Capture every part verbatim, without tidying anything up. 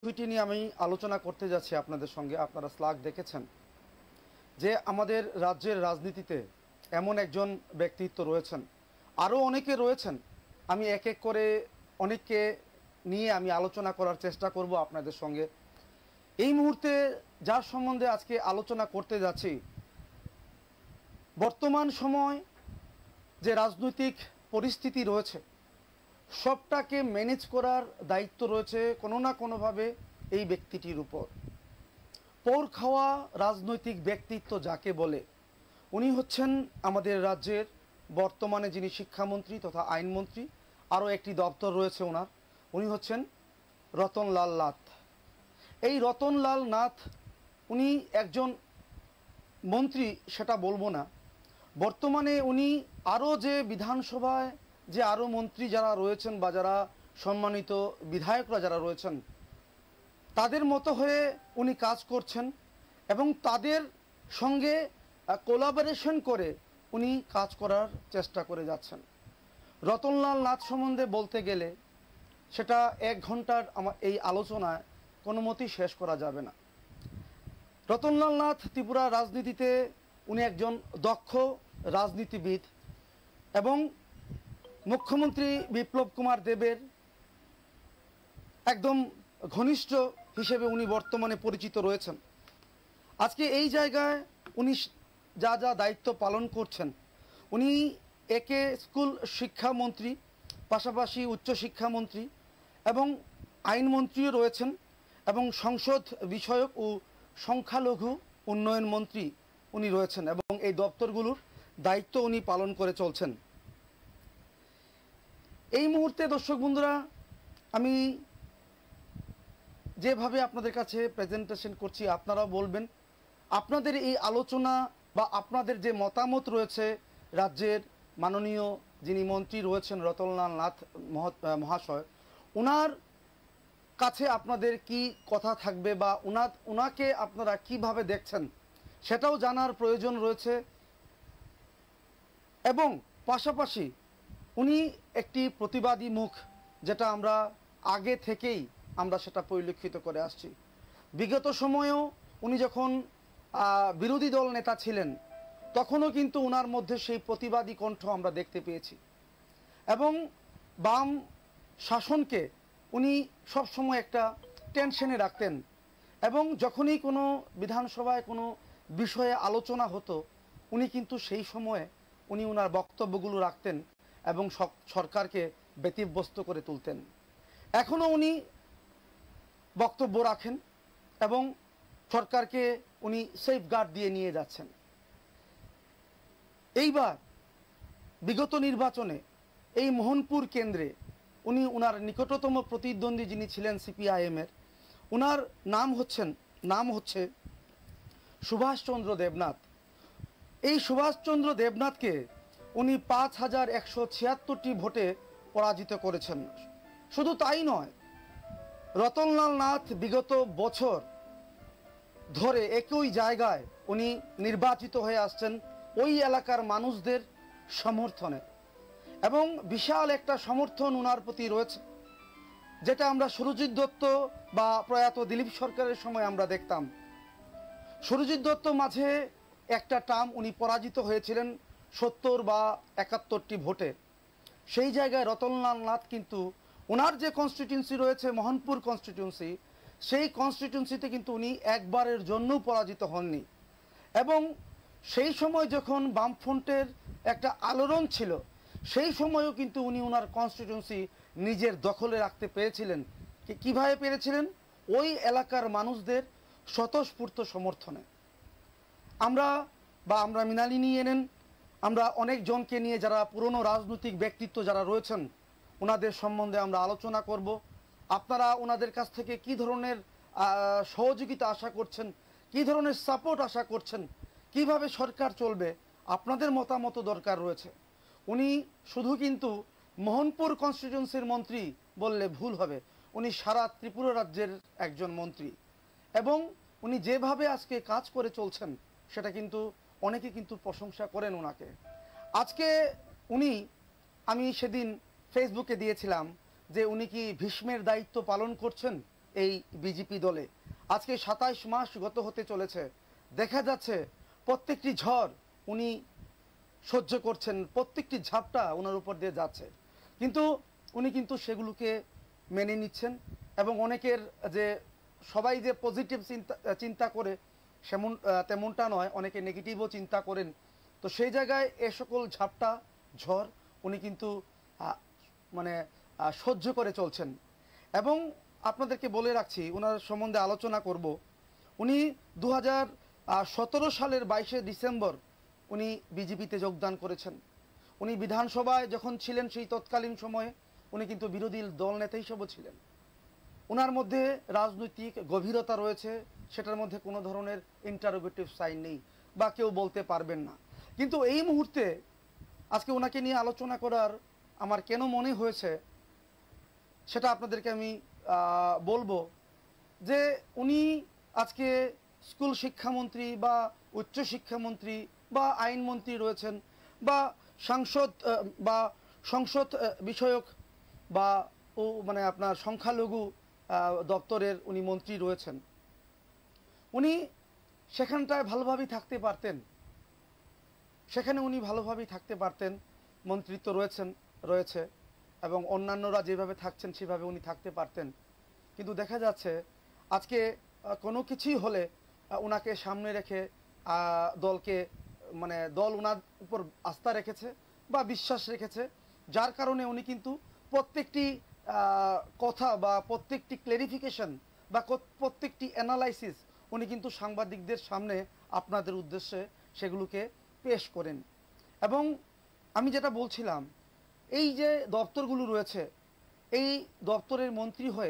বিষয়টি নিয়ে আমি আলোচনা করতে যাচ্ছি আপনাদের সঙ্গে। আপনারা স্লাগ দেখেছেন যে আমাদের রাজ্যের রাজনীতিতে এমন একজন ব্যক্তিত্ব রয়েছেন, আরও অনেকে রয়েছেন। আমি এক এক করে অনেককে নিয়ে আমি আলোচনা করার চেষ্টা করব আপনাদের সঙ্গে। এই মুহূর্তে যার সম্বন্ধে আজকে আলোচনা করতে যাচ্ছি, বর্তমান সময় যে রাজনৈতিক পরিস্থিতি রয়েছে সবটাকে ম্যানেজ করার দায়িত্ব রয়েছে কোনো না কোনোভাবে এই ব্যক্তিটির উপর। পৌর খাওয়া রাজনৈতিক ব্যক্তিত্ব যাকে বলে, উনি হচ্ছেন আমাদের রাজ্যের বর্তমানে যিনি শিক্ষামন্ত্রী তথা আইনমন্ত্রী। আরও একটি দপ্তর রয়েছে ওনার, উনি হচ্ছেন রতনলাল নাথ। এই রতনলাল নাথ উনি একজন মন্ত্রী সেটা বলবো না, বর্তমানে উনি আরও যে বিধানসভায় যে আরও মন্ত্রী যারা রয়েছেন বা যারা সম্মানিত বিধায়করা যারা রয়েছেন তাদের মতো হয়ে উনি কাজ করছেন এবং তাদের সঙ্গে কোলাবোরেশন করে উনি কাজ করার চেষ্টা করে যাচ্ছেন। রতনলাল নাথ সম্বন্ধে বলতে গেলে সেটা এক ঘন্টার আমার এই আলোচনায় কোনো মতেই শেষ করা যাবে না। রতনলাল নাথ ত্রিপুরা রাজনীতিতে উনি একজন দক্ষ রাজনীতিবিদ এবং মুখ্যমন্ত্রী বিপ্লব কুমার দেবের একদম ঘনিষ্ঠ হিসেবে উনি বর্তমানে পরিচিত রয়েছেন। আজকে এই জায়গায় উনি যা যা দায়িত্ব পালন করছেন, উনি একে স্কুল শিক্ষামন্ত্রী, পাশাপাশি উচ্চশিক্ষামন্ত্রী এবং আইনমন্ত্রীও রয়েছেন এবং সংসদ বিষয়ক ও সংখ্যালঘু উন্নয়ন মন্ত্রী উনি রয়েছেন এবং এই দপ্তরগুলোর দায়িত্ব উনি পালন করে চলছেন। এই মুহূর্তে দর্শক বন্ধুরা, আমি যেভাবে আপনাদের কাছে প্রেজেন্টেশন করছি আপনারাও বলবেন, আপনাদের এই আলোচনা বা আপনাদের যে মতামত রয়েছে রাজ্যের মাননীয় যিনি মন্ত্রী রয়েছেন রতনলাল নাথ মহাশয়, ওনার কাছে আপনাদের কি কথা থাকবে বা ওনার ওনাকে আপনারা কিভাবে দেখছেন সেটাও জানার প্রয়োজন রয়েছে। এবং পাশাপাশি উনি একটি প্রতিবাদী মুখ, যেটা আমরা আগে থেকেই আমরা সেটা পরিলক্ষিত করে আসছি। বিগত সময়েও উনি যখন বিরোধী দল নেতা ছিলেন তখনও কিন্তু ওনার মধ্যে সেই প্রতিবাদী কণ্ঠ আমরা দেখতে পেয়েছি এবং বাম শাসনকে উনি সবসময় একটা টেনশনে রাখতেন এবং যখনই কোনো বিধানসভায় কোনো বিষয়ে আলোচনা হতো উনি কিন্তু সেই সময়ে উনি ওনার বক্তব্যগুলো রাখতেন এবং সরকারকে ব্যতিব্যস্ত করে তুলতেন। এখনও উনি বক্তব্য রাখেন এবং সরকারকে উনি সেফগার্ড দিয়ে নিয়ে যাচ্ছেন। এইবার বিগত নির্বাচনে এই মোহনপুর কেন্দ্রে উনি ওনার নিকটতম প্রতিদ্বন্দ্বী যিনি ছিলেন সিপিআইএমের, ওনার নাম হচ্ছেন নাম হচ্ছে সুভাষচন্দ্র দেবনাথ। এই সুভাষচন্দ্র দেবনাথকে উনি পাঁচ হাজার একশো ছিয়াত্তরটি ভোটে পরাজিত করেছেন। শুধু তাই নয়, রতনলাল নাথ বিগত বছর ধরে একই জায়গায় উনি নির্বাচিত হয়ে আসছেন ওই এলাকার মানুষদের সমর্থনে এবং বিশাল একটা সমর্থন ওনার প্রতি রয়েছে, যেটা আমরা সুরজিৎ দত্ত বা প্রয়াত দিলীপ সরকারের সময় আমরা দেখতাম। সুরজিৎ দত্ত মাঝে একটা টার্ম উনি পরাজিত হয়েছিলেন সত্তর বা একাত্তরটি ভোটে, সেই জায়গায় রতনলাল নাথ কিন্তু ওনার যে কনস্টিটিউন্সি রয়েছে মোহনপুর কনস্টিটিউন্সি, সেই কনস্টিটিউন্সিতে কিন্তু উনি একবারের জন্যও পরাজিত হননি এবং সেই সময় যখন বামফ্রন্টের একটা আলোড়ন ছিল সেই সময়ও কিন্তু উনি ওনার কনস্টিটিউন্সি নিজের দখলে রাখতে পেরেছিলেন। কিভাবে পেরেছিলেন? ওই এলাকার মানুষদের স্বতঃস্ফূর্ত সমর্থনে। আমরা বা আমরা মৃণালিনী এনেন, আমরা অনেকজনকে নিয়ে যারা পুরনো রাজনৈতিক ব্যক্তিত্ব যারা রয়েছেন ওনাদের সম্বন্ধে আমরা আলোচনা করব। আপনারা ওনাদের কাছ থেকে কি ধরনের সহযোগিতা আশা করছেন, কি ধরনের সাপোর্ট আশা করছেন, কিভাবে সরকার চলবে, আপনাদের মতামত দরকার রয়েছে। উনি শুধু কিন্তু মোহনপুর কনস্টিটিউন্সির মন্ত্রী বললে ভুল হবে, উনি সারা ত্রিপুরা রাজ্যের একজন মন্ত্রী এবং উনি যেভাবে আজকে কাজ করে চলছেন সেটা কিন্তু অনেকে কিন্তু প্রশংসা করেন ওনাকে। আজকে উনি, আমি সেদিন ফেসবুকে দিয়েছিলাম যে উনি কি ভীষ্মের দায়িত্ব পালন করছেন এই বিজেপি দলে। আজকে সাতাইশ মাস গত হতে চলেছে, দেখা যাচ্ছে প্রত্যেকটি ঝড় উনি সহ্য করছেন, প্রত্যেকটি ঝাপটা ওনার উপর দিয়ে যাচ্ছে, কিন্তু উনি কিন্তু সেগুলোকে মেনে নিচ্ছেন। এবং অনেকের যে সবাই যে পজিটিভ চিন্তা চিন্তা করে সেমন তেমনটা নয়, অনেকে নেগেটিভও চিন্তা করেন। তো সেই জায়গায় এ সকল ঝাপটা ঝড় উনি কিন্তু মানে সহ্য করে চলছেন। এবং আপনাদেরকে বলে রাখছি, ওনার সম্বন্ধে আলোচনা করব। উনি দু হাজার সতেরো সালের বাইশে ডিসেম্বর উনি বিজেপিতে যোগদান করেছেন। উনি বিধানসভায় যখন ছিলেন সেই তৎকালীন সময়ে উনি কিন্তু বিরোধী দল নেতা হিসেবে ছিলেন। ওনার মধ্যে রাজনৈতিক গভীরতা রয়েছে, সেটার মধ্যে কোনো ধরনের ইন্টারোগেটিভ সাইন নেই বা কেউ বলতে পারবেন না। কিন্তু এই মুহূর্তে আজকে ওনাকে নিয়ে আলোচনা করার আমার কেন মনে হয়েছে সেটা আপনাদেরকে আমি বলবো। যে উনি আজকে স্কুল শিক্ষামন্ত্রী বা উচ্চ শিক্ষামন্ত্রী বা আইনমন্ত্রী রয়েছেন, বা সাংসদ বা সংসদ বিষয়ক বা ও মানে আপনার সংখ্যালঘু দপ্তরের উনি মন্ত্রী রয়েছেন। উনি সেখানটায় ভালোভাবেই থাকতে পারতেন, সেখানে উনি ভালোভাবেই থাকতে পারতেন। মন্ত্রিত্ব রয়েছেন রয়েছে এবং অন্যান্যরা যেভাবে থাকছেন সেভাবে উনি থাকতে পারতেন। কিন্তু দেখা যাচ্ছে আজকে কোনো কিছুই হলে ওনাকে সামনে রেখে দলকে মানে দল ওনার উপর আস্থা রেখেছে বা বিশ্বাস রেখেছে, যার কারণে উনি কিন্তু প্রত্যেকটি কথা বা প্রত্যেকটি ক্লারিফিকেশন বা প্রত্যেকটি অ্যানালাইসিস উনি কিন্তু সাংবাদিকদের সামনে আপনাদের উদ্দেশ্যে সেগুলোকে পেশ করেন। এবং আমি যেটা বলছিলাম, এই যে দপ্তরগুলো রয়েছে, এই দপ্তরের মন্ত্রী হয়ে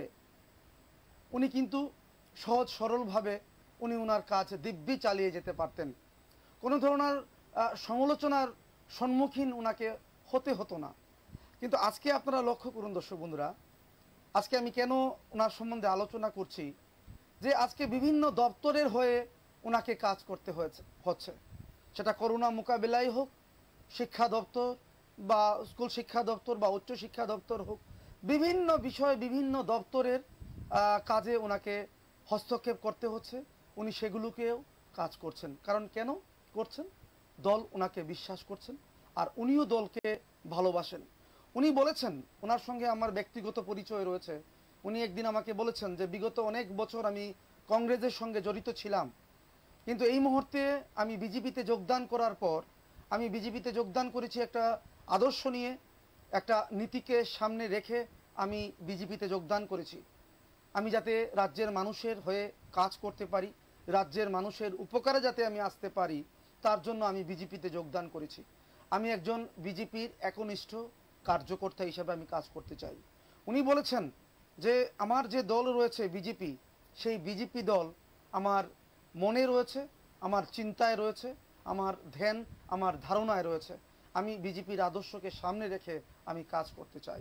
উনি কিন্তু সহজ সরলভাবে উনি ওনার কাজ দিব্যি চালিয়ে যেতে পারতেন, কোনো ধরনের সমালোচনার সম্মুখীন ওনাকে হতে হতো না। কিন্তু আজকে আপনারা লক্ষ্য করুন দর্শক বন্ধুরা, আজকে আমি কেন ওনার সম্বন্ধে আলোচনা করছি, যে আজকে বিভিন্ন দপ্তরের হয়ে ওনাকে কাজ করতে হয়েছে হচ্ছে সেটা করোনা মোকাবিলায় হোক, শিক্ষা দপ্তর বা স্কুল শিক্ষা দপ্তর বা উচ্চ শিক্ষা দপ্তর হোক, বিভিন্ন বিষয়ে বিভিন্ন দপ্তরের কাজে ওনাকে হস্তক্ষেপ করতে হচ্ছে। উনি সেগুলোকেও কাজ করছেন। কারণ কেন করছেন? দল ওনাকে বিশ্বাস করছেন আর উনিও দলকে ভালোবাসেন। উনি বলেছেন, ওনার সঙ্গে আমার ব্যক্তিগত পরিচয় রয়েছে। উনি একদিন আমাকে বলেছেন যে বিগত অনেক বছর আমি কংগ্রেসের সঙ্গে জড়িত ছিলাম, কিন্তু এই মুহূর্তে আমি বিজেপিতে যোগদান করার পর আমি বিজেপিতে যোগদান করেছি একটা আদর্শ নিয়ে, একটা নীতিকে সামনে রেখে আমি বিজেপিতে যোগদান করেছি। আমি যাতে রাজ্যের মানুষের হয়ে কাজ করতে পারি, রাজ্যের মানুষের উপকারে যাতে আমি আসতে পারি, তার জন্য আমি বিজেপিতে যোগদান করেছি। আমি একজন বিজেপির একনিষ্ঠ কার্যকর্তা হিসেবে আমি কাজ করতে চাই। উনি বলেছেন যে আমার যে দল রয়েছে বিজেপি, সেই বিজেপি দল আমার মনে রয়েছে, আমার চিন্তায় রয়েছে, আমার ধ্যান আমার ধারণায় রয়েছে। আমি বিজেপির আদর্শকে সামনে রেখে আমি কাজ করতে চাই।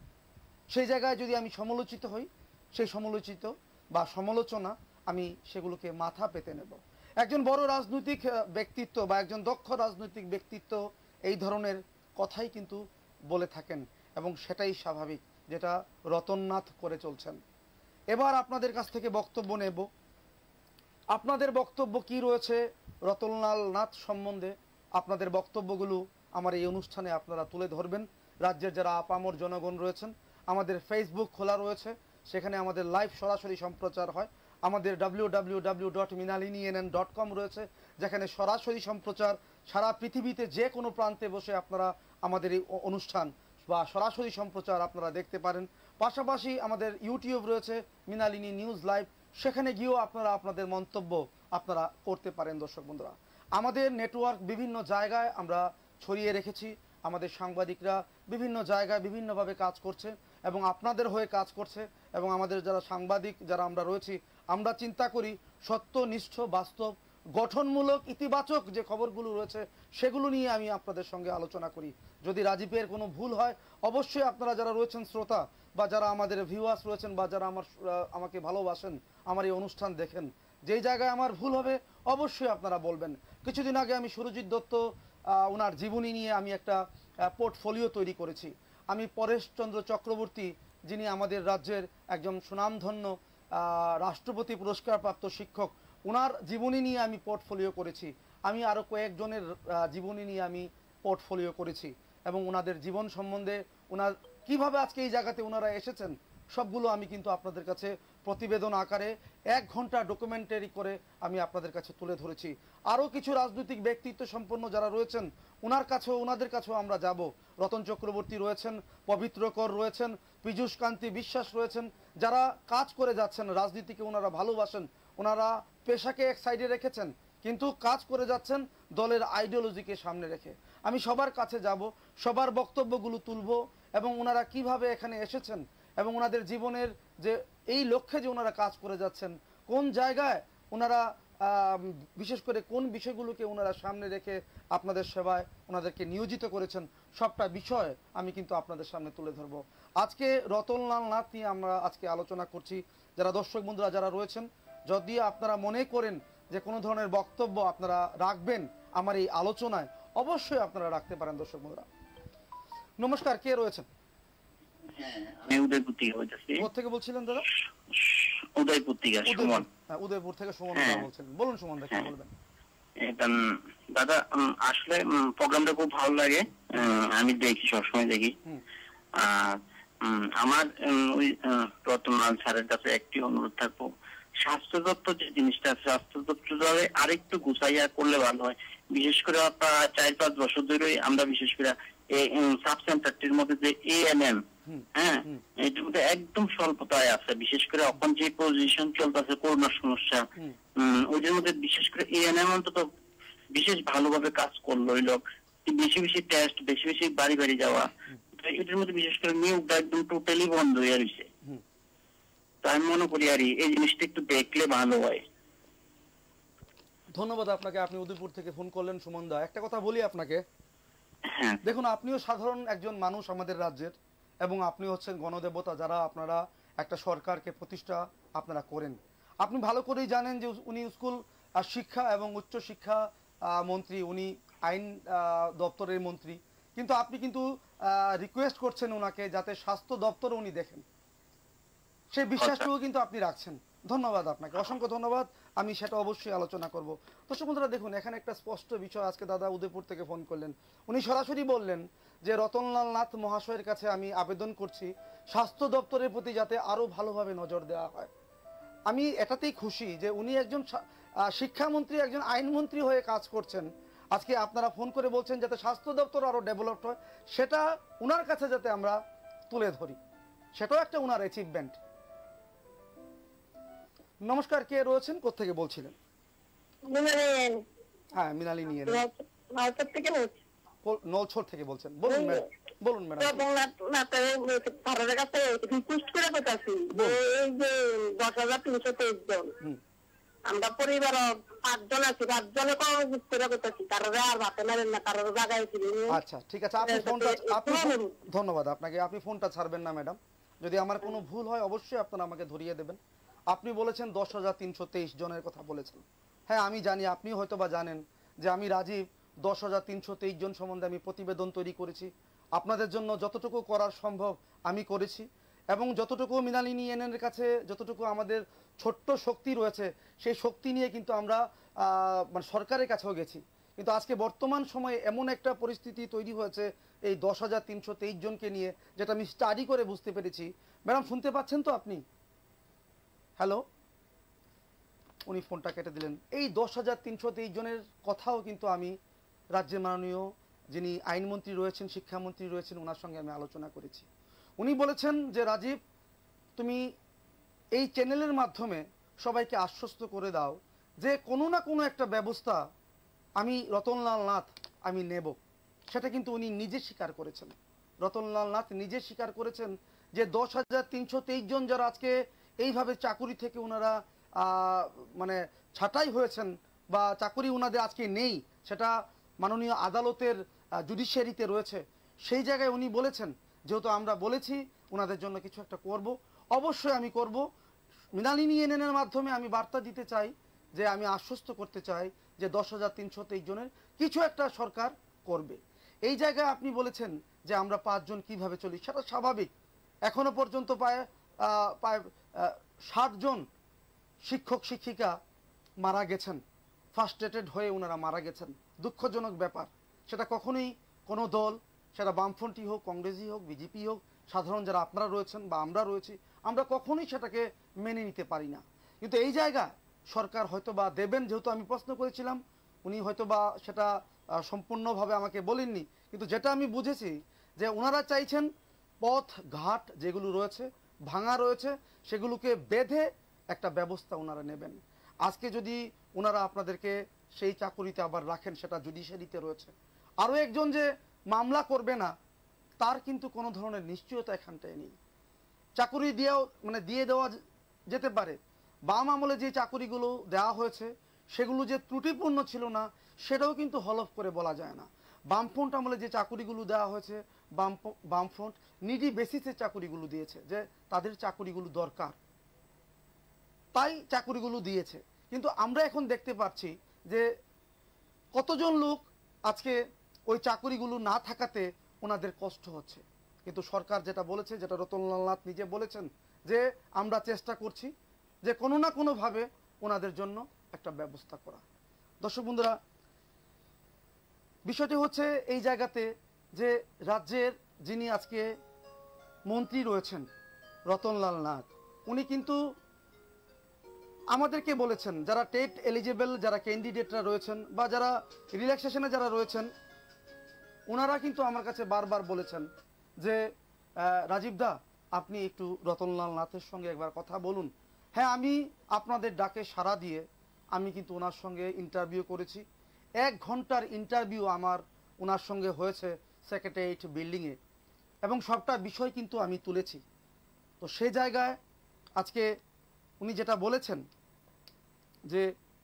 সেই জায়গায় যদি আমি সমালোচিত হই, সেই সমালোচিত বা সমালোচনা আমি সেগুলোকে মাথা পেতে নেব। একজন বড় রাজনৈতিক ব্যক্তিত্ব বা একজন দক্ষ রাজনৈতিক ব্যক্তিত্ব এই ধরনের কথাই কিন্তু বলে থাকেন এবং সেটাই স্বাভাবিক, যেটা রতননাথ করে চলছেন। এবার আপনাদের কাছ থেকে বক্তব্য নেব। আপনাদের বক্তব্য কি রয়েছে রতনলাল নাথ সম্বন্ধে? আপনাদের বক্তব্যগুলো আমার এই অনুষ্ঠানে আপনারা তুলে ধরবেন। রাজ্যের যারা আপামর জনগণ রয়েছেন, আমাদের ফেসবুক খোলা রয়েছে, সেখানে আমাদের লাইভ সরাসরি সম্প্রচার হয়। আমাদের W W W dot Mrinalini N N dot com রয়েছে, যেখানে সরাসরি সম্প্রচার সারা পৃথিবীতে যে কোনো প্রান্তে বসে আপনারা আমাদের এই অনুষ্ঠান বা সরাসরি সম্প্রচার আপনারা দেখতে পারেন। পাশাপাশি আমাদের ইউটিউব রয়েছে মৃণালিনী নিউজ লাইভ, সেখানে গিয়েও আপনারা আপনাদের মন্তব্য আপনারা করতে পারেন। দর্শক বন্ধুরা, আমাদের নেটওয়ার্ক বিভিন্ন জায়গায় আমরা ছড়িয়ে রেখেছি। আমাদের সাংবাদিকরা বিভিন্ন জায়গায় বিভিন্নভাবে কাজ করছে এবং আপনাদের হয়ে কাজ করছে। এবং আমাদের যারা সাংবাদিক যারা আমরা রয়েছি, আমরা চিন্তা করি সত্যনিষ্ঠ, বাস্তব, গঠনমূলক, ইতিবাচক যে খবরগুলো রয়েছে সেগুলো নিয়ে আমি আপনাদের সঙ্গে আলোচনা করি। যদি রাজীবের কোনো ভুল হয়, অবশ্যই আপনারা যারা রয়েছেন শ্রোতা বা যারা আমাদের ভিউয়ার্স রয়েছেন বা যারা আমার আমাকে ভালোবাসেন, আমার এই অনুষ্ঠান দেখেন, যেই জায়গায় আমার ভুল হবে অবশ্যই আপনারা বলবেন। কিছুদিন আগে আমি সুরজিৎ দত্ত ওনার জীবনী নিয়ে আমি একটা পোর্টফোলিও তৈরি করেছি। আমি পরেশচন্দ্র চক্রবর্তী, যিনি আমাদের রাজ্যের একজন সুনামধন্য রাষ্ট্রপতি পুরস্কারপ্রাপ্ত শিক্ষক, ওনার জীবনী নিয়ে আমি পোর্টফোলিও করেছি। আমি আরও কয়েকজনের জীবনী নিয়ে আমি পোর্টফোলিও করেছি এবং ওনাদের জীবন সম্বন্ধে, ওনার কিভাবে আজকে এই জায়গাতে ওনারা এসেছেন, সবগুলো আমি কিন্তু আপনাদের কাছে প্রতিবেদন আকারে এক ঘন্টা ডকুমেন্টারি করে আমি আপনাদের কাছে তুলে ধরেছি। আরও কিছু রাজনৈতিক ব্যক্তিত্ব সম্পন্ন যারা রয়েছেন ওনার কাছেও, ওনাদের কাছেও আমরা যাব। রতন চক্রবর্তী রয়েছেন, পবিত্র কর রয়েছেন, পীযূষ কান্তি বিশ্বাস রয়েছেন, যারা কাজ করে যাচ্ছেন, রাজনীতিকে ওনারা ভালোবাসেন, ওনারা পেশাকে এক সাইডে রেখেছেন কিন্তু কাজ করে যাচ্ছেন দলের আইডিওলজিকে সামনে রেখে। আমি সবার কাছে যাব, সবার বক্তব্যগুলো তুলব এবং ওনারা কিভাবে এখানে এসেছেন এবং ওনাদের জীবনের যে এই লক্ষ্যে যে ওনারা কাজ করে যাচ্ছেন, কোন জায়গায় ওনারা বিশেষ করে কোন বিষয়গুলোকে ওনারা সামনে রেখে আপনাদের সেবায় ওনাদেরকে নিয়োজিত করেছেন, সবটা বিষয় আমি কিন্তু আপনাদের সামনে তুলে ধরব। আজকে রতনলাল নাথ নিয়ে আমরা আজকে আলোচনা করছি। যারা দর্শক বন্ধুরা যারা রয়েছেন, যদি আপনারা মনে করেন যে কোনো ধরনের বক্তব্য আপনারা রাখবেন আমার এই আলোচনায়, অবশ্যই আপনারা রাখতে পারেন। দর্শক বন্ধুরা নমস্কার, কে রয়েছেন? আমি উদয়পুর থেকে বলতেছি। কোথা থেকে বলছিলেন দাদা? উদয়পুর থেকে সুমন। হ্যাঁ, উদয়পুর থেকে সুমন বলছেন। বলুন সুমন দা, কি বলবেন? দাদা আসলে প্রোগ্রামটা খুব ভালো লাগে, আমি দেখি, সবসময় দেখি। আর আমার ওই রতনলাল স্যারের কাছে একটি অনুরোধ থাকবো, স্বাস্থ্য দপ্তর যে জিনিসটা, স্বাস্থ্য দপ্তর আরেকটু গুছাইয়া করলে ভালো হয়। বিশেষ করে আপনার চার পাঁচ বছর ধরে আমরা বিশেষ করে সাব সেন্টারটির মধ্যে যে এ এন এম, হ্যাঁ, এটার মধ্যে একদম স্বল্পতায় আছে। বিশেষ করে এখন যে পজিশন চলতেছে করোনার সমস্যা, ওইটার মধ্যে বিশেষ করে এ এন এম অন্তত বিশেষ ভালোভাবে কাজ করলো। ওই লোক বেশি বেশি টেস্ট, বেশি বেশি বাড়ি বাড়ি যাওয়া, এটার মধ্যে বিশেষ করে নিয়োগটা একদম টোটালি বন্ধ হয়ে রয়েছে। তো আমি মনে করি আর এই জিনিসটা একটু দেখলে ভালো হয়। ধন্যবাদ আপনাকে, আপনি উদয়পুর থেকে ফোন করলেন সুমন দা। একটা কথা বলি আপনাকে, দেখুন আপনিও সাধারণ একজন মানুষ আমাদের রাজ্যের এবং আপনি হচ্ছেন গণদেবতা, যারা আপনারা একটা সরকারকে প্রতিষ্ঠা আপনারা করেন। আপনি ভালো করেই জানেন যে উনি স্কুল শিক্ষা এবং উচ্চ শিক্ষা মন্ত্রী, উনি আইন দপ্তরের মন্ত্রী, কিন্তু আপনি কিন্তু রিকোয়েস্ট করছেন ওনাকে যাতে স্বাস্থ্য দপ্তর উনি দেখেন, সেই বিশ্বাসটুকু কিন্তু আপনি রাখছেন। ধন্যবাদ আপনাকে, অসংখ্য ধন্যবাদ। আমি সেটা অবশ্যই আলোচনা করব। দর্শক বন্ধুরা দেখুন, এখানে একটা স্পষ্ট বিষয়, আজকে দাদা উদয়পুর থেকে ফোন করলেন, উনি সরাসরি বললেন যে রতনলাল নাথ মহাশয়ের কাছে আমি আবেদন করছি স্বাস্থ্য দপ্তরের প্রতি যাতে আরও ভালোভাবে নজর দেওয়া হয়। আমি এটাতেই খুশি যে উনি একজন শিক্ষামন্ত্রী, একজন আইনমন্ত্রী হয়ে কাজ করছেন। আজকে আপনারা ফোন করে বলছেন যাতে স্বাস্থ্য দপ্তর আরও ডেভেলপড হয়, সেটা ওনার কাছে যাতে আমরা তুলে ধরি, সেটাও একটা ওনার অ্যাচিভমেন্ট। নমস্কার, কে রয়েছেন, কোথা থেকে বলছিলেন? হ্যাঁ, মৃণালী নিয়ে নলছড় থেকে বলছেন। বলুন ম্যাডাম, বলুন ম্যাডাম। আমরা পরিবার পাঁচজন আছি, পাঁচজনে করতেছি, কারোর আর ভাতে মারেন না, কারোর জায়গায়। আচ্ছা ঠিক আছে, আপনি ফোনটা, আপনি ধন্যবাদ আপনাকে, আপনি ফোনটা ছাড়বেন না ম্যাডাম। যদি আমার কোনো ভুল হয় অবশ্যই আপনারা আমাকে ধরিয়ে দেবেন। আপনি বলেছেন দশ হাজার তিনশো তেইশ জনের কথা বলেছেন। হ্যাঁ আমি জানি, আপনি হয়তো বা জানেন যে আমি রাজীব দশ হাজার তিনশো তেইশ জন সম্বন্ধে আমি প্রতিবেদন তৈরি করেছি। আপনাদের জন্য যতটুকু করার সম্ভব আমি করেছি এবং যতটুকু মৃণালিনী এনের কাছে যতটুকু আমাদের ছোট্ট শক্তি রয়েছে সেই শক্তি নিয়ে কিন্তু আমরা মানে সরকারের কাছেও গেছি। কিন্তু আজকে বর্তমান সময়ে এমন একটা পরিস্থিতি তৈরি হয়েছে এই দশ হাজার তিনশো তেইশ জনকে নিয়ে, যেটা আমি স্টাডি করে বুঝতে পেরেছি। ম্যাডাম শুনতে পাচ্ছেন তো আপনি? হ্যালো, উনি ফোনটা কেটে দিলেন। এই দশ হাজার তিনশো তেইশ জনের কথাও কিন্তু আমি রাজ্যের মাননীয় যিনি আইনমন্ত্রী রয়েছেন, শিক্ষামন্ত্রী রয়েছেন, ওনার সঙ্গে আমি আলোচনা করেছি। উনি বলেছেন যে রাজীব, তুমি এই চ্যানেলের মাধ্যমে সবাইকে আশ্বস্ত করে দাও যে কোনো না কোনো একটা ব্যবস্থা আমি রতনলাল নাথ আমি নেব। সেটা কিন্তু উনি নিজে স্বীকার করেছেন, রতনলাল নাথ নিজে স্বীকার করেছেন যে দশ হাজার তিনশো তেইশ জন যারা আজকে এইভাবে চাকুরি থেকে ওনারা মানে ছাঁটাই হয়েছেন বা চাকুরি ওনাদের আজকে নেই, সেটা মাননীয় আদালতের জুডিশিয়ারিতে রয়েছে, সেই জায়গায় উনি বলেছেন যেহেতু আমরা বলেছি ওনাদের জন্য কিছু একটা করব, অবশ্যই আমি করব। মৃণালিনী এনের মাধ্যমে আমি বার্তা দিতে চাই যে আমি আশ্বস্ত করতে চাই যে দশ হাজার তিনশো তেইশ জনের কিছু একটা সরকার করবে। এই জায়গায় আপনি বলেছেন যে আমরা পাঁচজন কিভাবে চলি, সেটা স্বাভাবিক। এখনো পর্যন্ত প্রায় প্রায় ষাট জন শিক্ষক শিক্ষিকা মারা গেছেন, ফার্স্ট্রেটেড হয়ে ওনারা মারা গেছেন। দুঃখজনক ব্যাপার। সেটা কখনোই কোনো দল, সেটা বামফ্রন্টই হোক, কংগ্রেসই হোক, বিজেপি হোক, সাধারণ যারা আপনারা রয়েছেন বা আমরা রয়েছি, আমরা কখনোই সেটাকে মেনে নিতে পারি না। কিন্তু এই জায়গায় সরকার হয়তো বা দেবেন, যেহেতু আমি প্রশ্ন করেছিলাম, উনি হয়তো বা সেটা সম্পূর্ণভাবে আমাকে বলেননি, কিন্তু যেটা আমি বুঝেছি যে ওনারা চাইছেন পথ ঘাট যেগুলো রয়েছে, ভাঙা রয়েছে, সেগুলোকে বেঁধে একটা ব্যবস্থা ওনারা নেবেন। আজকে যদি ওনারা আপনাদেরকে সেই চাকুরিতে আবার রাখেন, সেটা জুডিশিয়ারিতে রয়েছে, আরও একজন যে মামলা করবে না তার কিন্তু কোনো ধরনের নিশ্চয়তা এখানটায় নেই। চাকুরি দিয়েও মানে দিয়ে দেওয়া যেতে পারে। বাম আমলে যে চাকুরিগুলো দেওয়া হয়েছে সেগুলো যে ত্রুটিপূর্ণ ছিল না সেটাও কিন্তু হলফ করে বলা যায় না। বামফ্রন্ট আমলে যে চাকুরিগুলো দেওয়া হয়েছে, বাম বামফ্রন্ট নিডি বেসিসে চাকুরিগুলো দিয়েছে, যে তাদের চাকুরিগুলো দরকার তাই চাকুরিগুলো দিয়েছে। কিন্তু আমরা এখন দেখতে পাচ্ছি যে কতজন লোক আজকে ওই চাকুরিগুলো না থাকাতে ওনাদের কষ্ট হচ্ছে। কিন্তু সরকার যেটা বলেছে, যেটা রতনলাল নাথ নিজে বলেছেন, যে আমরা চেষ্টা করছি যে কোনো না কোনোভাবে ওনাদের জন্য একটা ব্যবস্থা করা। দর্শক বন্ধুরা, বিষয়টি হচ্ছে এই জায়গাতে যে রাজ্যের যিনি আজকে মন্ত্রী রয়েছেন রতনলাল নাথ, উনি কিন্তু আমাদেরকে বলেছেন, যারা টেট এলিজিবল যারা ক্যান্ডিডেটরা রয়েছেন বা যারা রিল্যাক্সেশনে যারা রয়েছেন, ওনারা কিন্তু আমার কাছে বারবার বলেছেন যে রাজীব দা আপনি একটু রতনলাল নাথের সঙ্গে একবার কথা বলুন। হ্যাঁ, আমি আপনাদের ডাকে সাড়া দিয়ে আমি কিন্তু ওনার সঙ্গে ইন্টারভিউ করেছি। এক ঘন্টার ইন্টারভিউ আমার ওনার সঙ্গে হয়েছে সেক্রেটারিয়েট বিল্ডিংয়ে, এবং সবটা বিষয় কিন্তু আমি তুলেছি। তো সেই জায়গায় আজকে উনি যেটা বলেছেন যে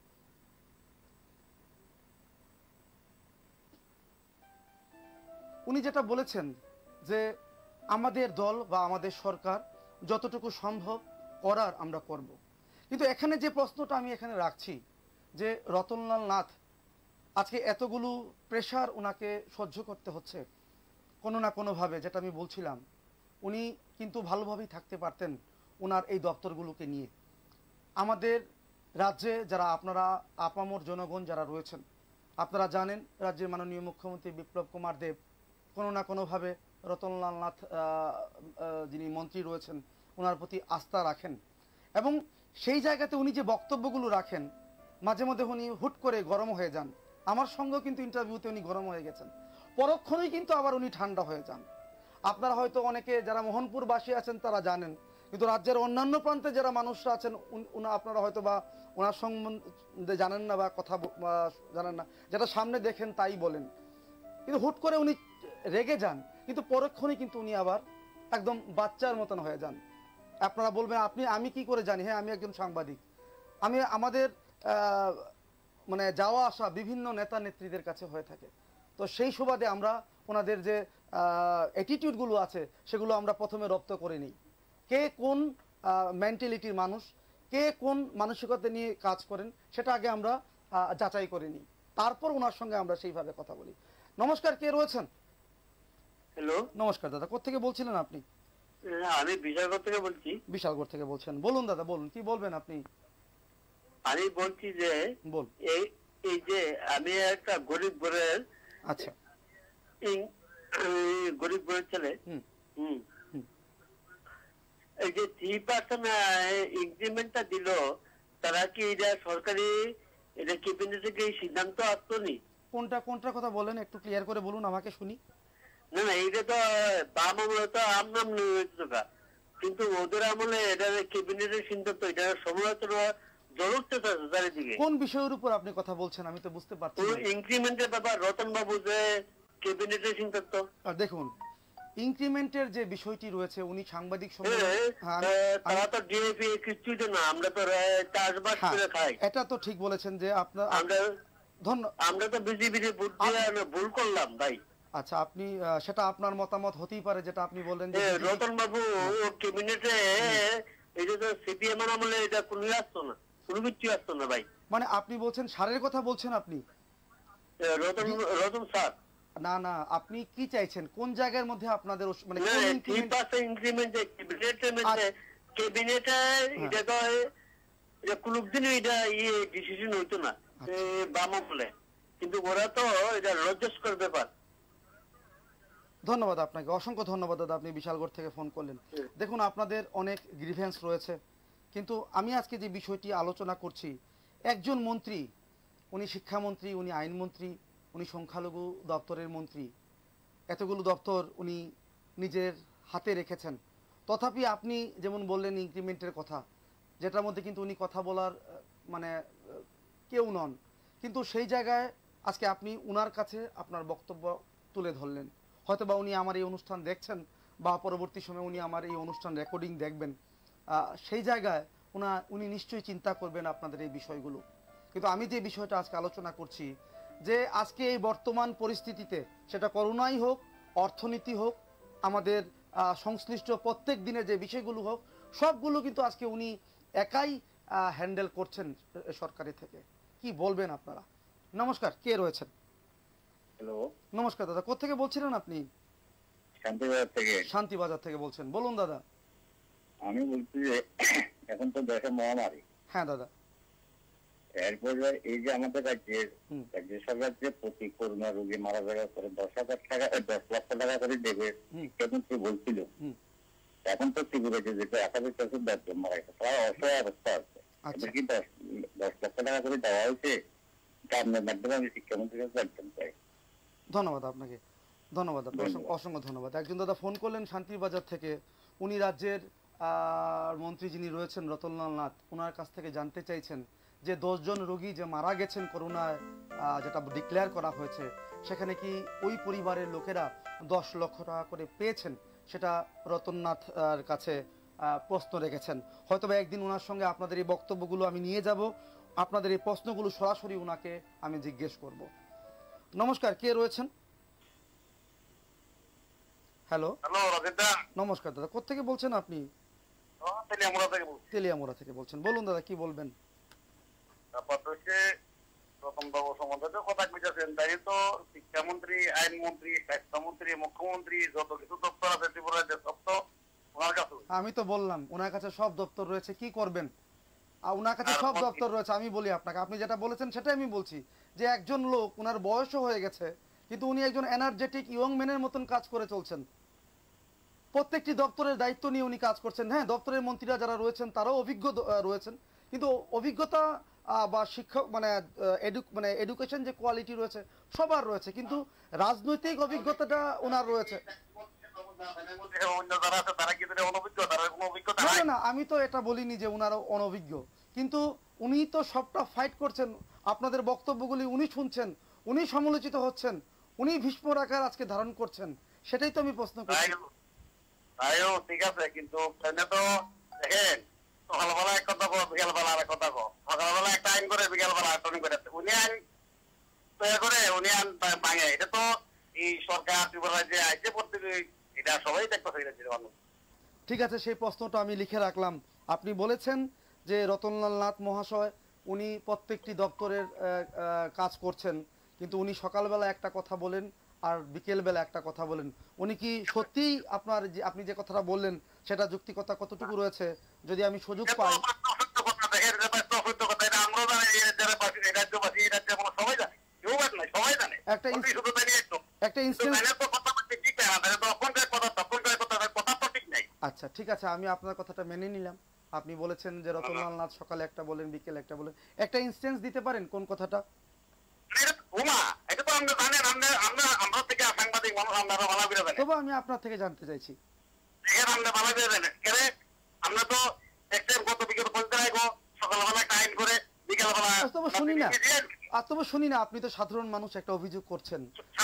উনি যেটা বলেছেন যে আমাদের দল বা আমাদের সরকার যতটুকু সম্ভব করার আমরা করব। কিন্তু এখানে যে প্রশ্নটা আমি এখানে রাখছি যে রতনলাল নাথ আজকে এতগুলো প্রেশার ওনাকে সহ্য করতে হচ্ছে কোনো না কোনোভাবে, যেটা আমি বলছিলাম, উনি কিন্তু ভালোভাবেই থাকতে পারতেন ওনার এই দপ্তরগুলোকে নিয়ে। আমাদের রাজ্যে যারা আপনারা আপামর জনগণ যারা রয়েছেন, আপনারা জানেন রাজ্যের মাননীয় মুখ্যমন্ত্রী বিপ্লব কুমার দেব কোনো না কোনোভাবে রতনলাল নাথ যিনি মন্ত্রী রয়েছেন ওনার প্রতি আস্থা রাখেন, এবং সেই জায়গাতে উনি যে বক্তব্যগুলো রাখেন মাঝে মধ্যে উনি হুট করে গরম হয়ে যান। আমার সঙ্গেও কিন্তু ইন্টারভিউতে উনি গরম হয়ে গেছেন, পরক্ষণেই কিন্তু আবার উনি ঠান্ডা হয়ে যান। আপনারা হয়তো অনেকে যারা মোহনপুরবাসী আছেন তারা জানেন, কিন্তু রাজ্যের অন্যান্য প্রান্তে যারা মানুষরা আছেন আপনারা হয়তো বা ওনার সম্বন্ধে জানেন না বা কথা জানেন না, যেটা সামনে দেখেন তাই বলেন। কিন্তু হুট করে উনি রেগে যান, কিন্তু পরক্ষণেই কিন্তু উনি আবার একদম বাচ্চার মতন হয়ে যান। আপনারা বলবেন আপনি আমি কি করে জানি? হ্যাঁ, আমি একজন সাংবাদিক, আমি আমাদের মানে যাওয়া আসা বিভিন্ন নেতা নেত্রীদের কাছে হয়ে থাকে। তো সেই সুবাদে আমরা ওনাদের যে অ্যাটিটিউডগুলো আছে সেগুলো আমরা প্রথমে রপ্ত করে নিই। কে কোন মেন্টালিটির মানুষ, কে কোন মানসিকতা নিয়ে কাজ করেন সেটা আগে আমরা যাচাই করে নিই, তারপর ওনার সঙ্গে আমরা সেইভাবে কথা বলি। নমস্কার, কে রয়েছেন? হ্যালো, নমস্কার দাদা, কোত্থেকে বলছিলেন আপনি? আমি বিশালগড় থেকে বলছি। বিশালগড় থেকে বলছেন, বলুন দাদা, বলুন কি বলবেন আপনি? আমি বলছি যে বল এই এই যে আমি একটা গরিব ঘরের, আচ্ছা গরিব ঘরের ছেলে, হুম হুম এই যে থ্রি পার্সেন্ট ইনক্রিমেন্টটা দিল, তারা কি এটা সরকারি এটা ক্যাবিনেট থেকে এই সিদ্ধান্ত আসতো নি? কোনটা কোনটার কথা বলেন একটু ক্লিয়ার করে বলুন আমাকে শুনি। না না, এটা তো বাম আমলে তো আমনাম হয়েছিল, কিন্তু ওদের আমলে এটা ক্যাবিনেটের সিদ্ধান্ত, এটা সমালোচনা জড়তে চারিদিকে। কোন বিষয়ের উপর আপনি কথা বলছেন আমি তো বুঝতে পারছি না। ইনক্রিমেন্টের ব্যাপার, রতন বাবু যে ক্যাবিনেটের সিদ্ধান্ত। দেখুন, ইনক্রিমেন্টের যে বিষয়টি রয়েছে উনি সাংবাদিক তারা তো ডিএপি কিছুই তো না, আমরা তো চাষবাস করে খাই। এটা তো ঠিক বলেছেন যে আপনার আমরা ধন্যবাদ, আমরা তো বিজেপির ভোট দিয়ে ভুল করলাম ভাই। আচ্ছা, আপনি সেটা আপনার মতামত হতেই পারে, যেটা আপনি বললেন যে রতন বাবু ক্যাবিনেটে এটা তো সিপিএম আমলে এটা কোনো আসতো না, কোনো কিছু আসতো না ভাই। মানে আপনি বলছেন সারের কথা বলছেন আপনি? রতন রতন স্যার না না, আপনি কি চাইছেন? কোন জায়গার মধ্যে আপনাদের মানে ক্যাবিনেটে এটা কয় এটা কুলুক দিন এটা ইয়ে ডিসিশন হইতো না বাম বলে, কিন্তু ওরা তো এটা লজ্জাস্কর ব্যাপার। ধন্যবাদ আপনাকে, অসংখ্য ধন্যবাদ দাদা, আপনি বিশালগড় থেকে ফোন করলেন। দেখুন আপনাদের অনেক গ্রিভেন্স রয়েছে, কিন্তু আমি আজকে যে বিষয়টি আলোচনা করছি, একজন মন্ত্রী, উনি শিক্ষামন্ত্রী, উনি আইনমন্ত্রী, উনি সংখ্যালঘু দপ্তরের মন্ত্রী, এতগুলো দপ্তর উনি নিজের হাতে রেখেছেন, তথাপি আপনি যেমন বললেন ইনক্রিমেন্টের কথা, যেটার মধ্যে কিন্তু উনি কথা বলার মানে কেউ নন, কিন্তু সেই জায়গায় আজকে আপনি উনার কাছে আপনার বক্তব্য তুলে ধরলেন। হয়তো বা উনি আমার এই অনুষ্ঠান দেখছেন বা পরবর্তী সময়ে উনি আমার এই অনুষ্ঠান রেকর্ডিং দেখবেন, সেই জায়গায় উনা উনি নিশ্চয়ই চিন্তা করবেন আপনাদের এই বিষয়গুলো। কিন্তু আমি যে বিষয়টা আজকে আলোচনা করছি, যে আজকে এই বর্তমান পরিস্থিতিতে সেটা করোনাই হোক, অর্থনীতি হোক, আমাদের সংশ্লিষ্ট প্রত্যেক দিনের যে বিষয়গুলো হোক, সবগুলো কিন্তু আজকে উনি একাই হ্যান্ডেল করছেন সরকারি থেকে। কি বলবেন আপনারা? নমস্কার, কে রয়েছেন? হ্যালো, নমস্কার দাদা, কোথেকে বলছিলেন আপনি? শান্তিবাজার থেকে। শান্তিবাজার থেকে বলছেন, বলুন দাদা। আমি বলছি যে এখন তো দেশে মহামারী। হ্যাঁ দাদা। এরপরে এই যে আমাদের রাজ্যের রাজ্য সরকার যে প্রতি করোনা রোগী মারা যাওয়ার পরে দশ হাজার টাকা দশ লক্ষ টাকা করে দেবে শিক্ষামন্ত্রী বলছিল, এখন তো ত্রিপুরাতে যেটা এক হাজার চারশো দশ জন মারা গেছে, প্রায় অসহায় অবস্থা আছে। এবার কি দশ দশ লক্ষ টাকা করে দেওয়া হয়েছে? আপনার মাধ্যমে আমি শিক্ষামন্ত্রীর কাছে একদম চাই। ধন্যবাদ আপনাকে, ধন্যবাদ আপনাকে, অসংখ্য ধন্যবাদ। একজন দাদা ফোন করলেন শান্তিবাজার থেকে, উনি রাজ্যের মন্ত্রী যিনি রয়েছেন রতনলাল নাথ, ওনার কাছ থেকে জানতে চাইছেন যে দশজন রোগী যে মারা গেছেন করোনায়, যেটা ডিক্লেয়ার করা হয়েছে, সেখানে কি ওই পরিবারের লোকেরা দশ লক্ষ টাকা করে পেয়েছেন? সেটা রতননাথ কাছে প্রশ্ন রেখেছেন। হয়তো বা একদিন ওনার সঙ্গে আপনাদের এই বক্তব্যগুলো আমি নিয়ে যাব, আপনাদের এই প্রশ্নগুলো সরাসরি ওনাকে আমি জিজ্ঞেস করব। নমস্কার, কে রয়েছেন? হ্যালো। হ্যালো রাজেদা। নমস্কার দাদা, কোত্থেকে বলছেন আপনি? তেলিয়ামুড়া থেকে বলছি। তেলিয়ামুড়া থেকে বলছেন, বলুন দাদা, কি বলবেন? আপাতত রতনবাবু সম্বন্ধে কথা কইতেছেন, তাই তো শিক্ষামন্ত্রী, আইনমন্ত্রী, স্বাস্থ্যমন্ত্রী, মুখ্যমন্ত্রী, যত কিছু দপ্তর আছে ত্রিপুরাতে সব তো ওনার কাছে। আমি তো বললাম ওনার কাছে সব দপ্তর রয়েছে, কি করবেন? ওনার কাছে সব দপ্তর রয়েছে। আমি বলি আপনাকে, আপনি যেটা বলেছেন সেটাই আমি বলছি, যে একজন লোক, ওনার বয়সও হয়ে গেছে, কিন্তু উনি একজন এনার্জেটিক ইয়ং ম্যানের মতন কাজ করে চলছেন। প্রত্যেকটি দপ্তরের দায়িত্ব নিয়ে উনি কাজ করছেন। হ্যাঁ, দপ্তরের মন্ত্রীরা যারা রয়েছেন তারাও অভিজ্ঞ রয়েছেন, কিন্তু অভিজ্ঞতা বা শিক্ষক মানে মানে এডুকেশন যে কোয়ালিটি রয়েছে সবার রয়েছে, কিন্তু রাজনৈতিক অভিজ্ঞতাটা ওনার রয়েছে। না না, আমি তো এটা বলিনি যে ওনারা অনভিজ্ঞ, কিন্তু উনি তো সবটা ফাইট করছেন, আপনাদের বক্তব্যগুলি উনি শুনছেন, উনি সমালোচিত হচ্ছেন, উনি ভীষ্ম আকার আজকে ধারণ করছেন, সেটাই তো আমি প্রশ্ন করছি। ঠিক আছে, কিন্তু দেখেন সকালবেলা এক কথা কো, বিকালবেলা আর এক কথা কো, সকালবেলা একটা আইন করে বিকালবেলা একটা আইন করে, উনি আইন তৈরি করে উনি আইন ভাঙে। এটা তো এই সরকার ত্রিপুরা যে আইছে প্রত্যেক এটা সবাই দেখতে চাইছে মানুষ। ঠিক আছে, সেই প্রশ্নটা আমি লিখে রাখলাম। আপনি বলেছেন যে রতনলাল নাথ মহাশয় উনি প্রত্যেকটি দপ্তরের কাজ করছেন, কিন্তু উনি সকালবেলা একটা কথা বলেন আর বিকেলবেলা একটা কথা বলেন। উনি কি সত্যিই আপনার যে আপনি যে কথাটা বললেন সেটা যুক্তিকতা কতটুকু রয়েছে? যদি আমি সুযোগ পাই। আচ্ছা ঠিক আছে, আমি আপনার কথাটা মেনে নিলাম। আপনি বলেছেন যে রতনলাল নাথ সকালে একটা বলেন, বিকেলে একটা বলেন। একটা ইনস্ট্যান্স দিতে পারেন কোন কথাটা? তবে আমি আপনার থেকে জানতে চাইছি। শুনি না, আর তবে শুনি না, আপনি তো সাধারণ মানুষ, একটা অভিযোগ করছেন।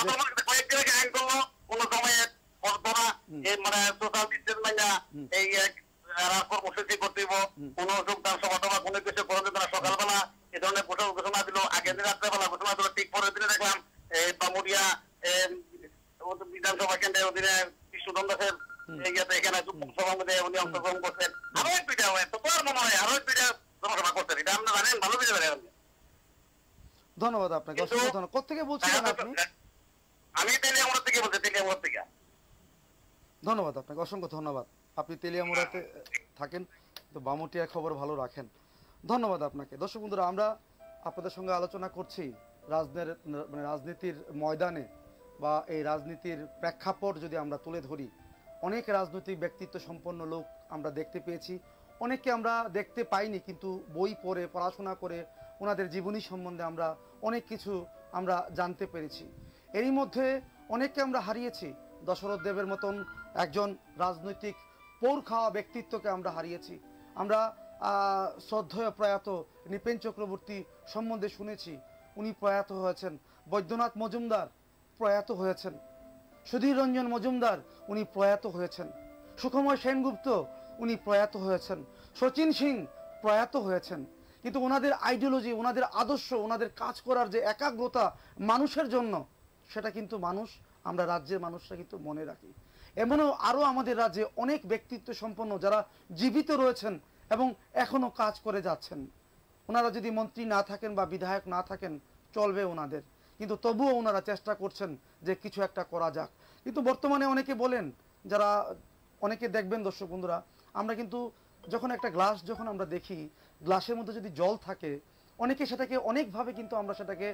সকালবেলা এ ধরনের ঘোষণা দিল, আগের দিন রাত্রেবেলা ঘোষণা দিল, ঠিক পরের দিনে দেখলাম বামুরিয়া বিধানসভা কেন্দ্রের অধীনে কৃষ্ণচন্দ্র দাসের এখানে সভার মধ্যে উনি অংশগ্রহণ করছেন। আরো এক পিঠা হয় তো তোর মনে হয় আরো এক পিঠা জনসভা করছেন, এটা আপনি জানেন, ভালো পিঠা জানেন। ধন্যবাদ আপনাকে, অসংখ্য ধন্যবাদ। কোথেকে বলছিলেন আপনি? আমি তেলিয়ামুড়া থেকে বলছি, তেলিয়ামুড়া থেকে। ধন্যবাদ আপনাকে, অসংখ্য ধন্যবাদ। আপনি তেলিয়ামুড়াতে থাকেন, তো বামুটিয়ার খবর ভালো রাখেন, ধন্যবাদ আপনাকে। দর্শক বন্ধুরা, আমরা আপনাদের সঙ্গে আলোচনা করছি রাজনীতির মানে রাজনীতির ময়দানে বা এই রাজনীতির প্রেক্ষাপট যদি আমরা তুলে ধরি, অনেক রাজনৈতিক ব্যক্তিত্ব সম্পন্ন লোক আমরা দেখতে পেয়েছি, অনেককে আমরা দেখতে পাইনি, কিন্তু বই পড়ে পড়াশোনা করে ওনাদের জীবনী সম্বন্ধে আমরা অনেক কিছু আমরা জানতে পেরেছি। এরই মধ্যে অনেককে আমরা হারিয়েছি। দশরথ দেবের মতন একজন রাজনৈতিক পৌর খাওয়া ব্যক্তিত্বকে আমরা হারিয়েছি। আমরা শ্রদ্ধেয় প্রয়াত নৃপেন চক্রবর্তী সম্বন্ধে শুনেছি, উনি প্রয়াত হয়েছেন। বৈদ্যনাথ মজুমদার প্রয়াত হয়েছেন। সুধীর রঞ্জন মজুমদার উনি প্রয়াত হয়েছেন। সুখময় সেনগুপ্ত উনি প্রয়াত হয়েছেন। শচীন সিং প্রয়াত হয়েছেন। কিন্তু ওনাদের আইডিওলজি, ওনাদের আদর্শ, ওনাদের কাজ করার যে একাগ্রতা মানুষের জন্য, সেটা কিন্তু মানুষ, আমরা রাজ্যের মানুষরা কিন্তু মনে রাখি। এমনও আরও আমাদের রাজ্যে অনেক ব্যক্তিত্ব সম্পন্ন যারা জীবিত রয়েছেন এবং এখনও কাজ করে যাচ্ছেন। ওনারা যদি মন্ত্রী না থাকেন বা বিধায়ক না থাকেন চলবে ওনাদের, কিন্তু তবুও ওনারা চেষ্টা করছেন যে কিছু একটা করা যাক। কিন্তু বর্তমানে অনেকে বলেন, যারা অনেকে দেখবেন দর্শক বন্ধুরা, আমরা কিন্তু যখন একটা গ্লাস যখন আমরা দেখি, গ্লাসের মধ্যে যদি জল থাকে, অনেকে সেটাকে অনেকভাবে কিন্তু আমরা সেটাকে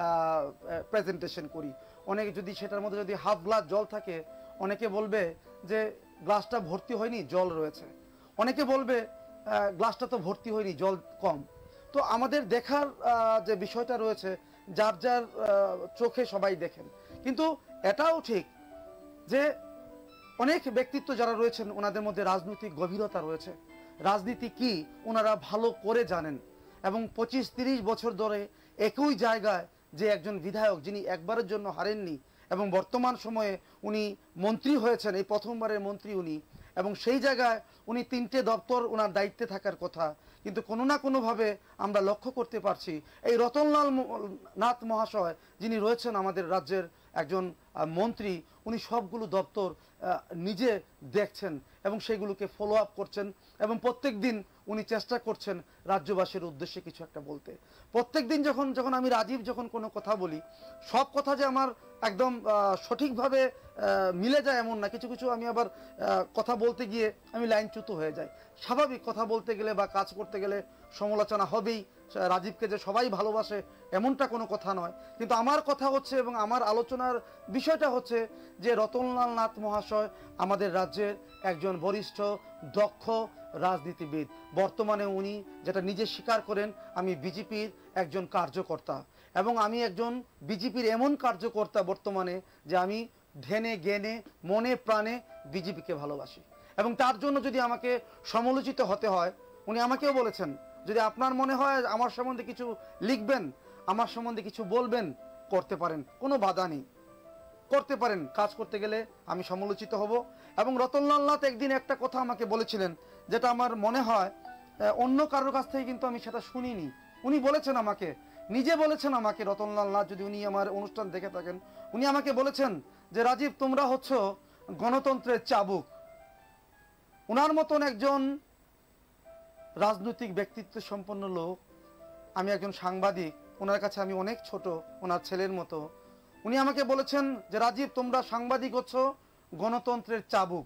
প্রেজেন্টেশন করি। অনেকে যদি সেটার মধ্যে যদি হাফ গ্লাস জল থাকে, অনেকে বলবে যে গ্লাসটা ভর্তি হয়নি, জল রয়েছে। অনেকে বলবে গ্লাসটা তো ভর্তি হয়নি, জল কম। তো আমাদের দেখার যে বিষয়টা রয়েছে, যার যার চোখে সবাই দেখেন। কিন্তু এটাও ঠিক যে অনেক ব্যক্তিত্ব যারা রয়েছেন ওনাদের মধ্যে রাজনৈতিক গভীরতা রয়েছে। রাজনীতি কি ওনারা ভালো করে জানেন, এবং পঁচিশ তিরিশ বছর ধরে একই জায়গায় যে একজন বিধায়ক যিনি একবারের জন্য হারেননি এবং বর্তমান সময়ে উনি মন্ত্রী হয়েছেন, এই প্রথমবারের মন্ত্রী উনি, এবং সেই জায়গায় উনি তিনটে দপ্তর ওনার দায়িত্বে থাকার কথা, কিন্তু কোনো না কোনোভাবে আমরা লক্ষ্য করতে পারছি এই রতনলাল নাথ মহাশয় যিনি রয়েছেন আমাদের রাজ্যের একজন মন্ত্রী, উনি সবগুলো দপ্তর নিজে দেখছেন এবং সেগুলোকে ফলো আপ করছেন, এবং প্রত্যেক দিন উনি চেষ্টা করছেন রাজ্যবাসীর উদ্দেশ্যে কিছু একটা বলতে। প্রত্যেক দিন যখন যখন আমি রাজীব যখন কোনো কথা বলি, সব কথা যে আমার একদম সঠিকভাবে মিলে যায় এমন না, কিছু কিছু আমি আবার কথা বলতে গিয়ে আমি লাইনচ্যুত হয়ে যাই। স্বাভাবিক, কথা বলতে গেলে বা কাজ করতে গেলে সমালোচনা হবেই। রাজীবকে যে সবাই ভালোবাসে এমনটা কোনো কথা নয়, কিন্তু আমার কথা হচ্ছে এবং আমার আলোচনার বিষয়টা হচ্ছে যে রতনলাল নাথ মহাশয় আমাদের রাজ্যের একজন বরিষ্ঠ দক্ষ রাজনীতিবিদ। বর্তমানে উনি যেটা নিজে স্বীকার করেন, আমি বিজেপির একজন কার্যকর্তা, এবং আমি একজন বিজেপির এমন কার্যকর্তা বর্তমানে যে আমি ধ্যানে জ্ঞানে মনে প্রাণে বিজেপিকে ভালোবাসি, এবং তার জন্য যদি আমাকে সমালোচিত হতে হয়, উনি আমাকেও বলেছেন যদি আপনার মনে হয় আমার সম্বন্ধে কিছু লিখবেন, আমার সম্বন্ধে কিছু বলবেন, করতে পারেন, কোনো বাধা নেই, করতে পারেন। কাজ করতে গেলে আমি সমালোচিত হব। এবং রতনলাল নাথ একদিন একটা কথা আমাকে বলেছিলেন, যেটা আমার মনে হয় অন্য কারোর কাছ থেকে কিন্তু আমি সেটা শুনিনি। উনি বলেছেন আমাকে, নিজে বলেছেন আমাকে, রতনলাল নাথ, যদি উনি আমার অনুষ্ঠান দেখে থাকেন, উনি আমাকে বলেছেন যে রাজীব, তোমরা হচ্ছ গণতন্ত্রের চাবুক। ওনার মতন একজন রাজনৈতিক ব্যক্তিত্ব সম্পন্ন লোক, আমি একজন সাংবাদিক, ওনার কাছে আমি অনেক ছোট, ওনার ছেলের মতো। উনি আমাকে বলেছেন যে রাজীব, তোমরা সাংবাদিক হচ্ছ গণতন্ত্রের চাবুক।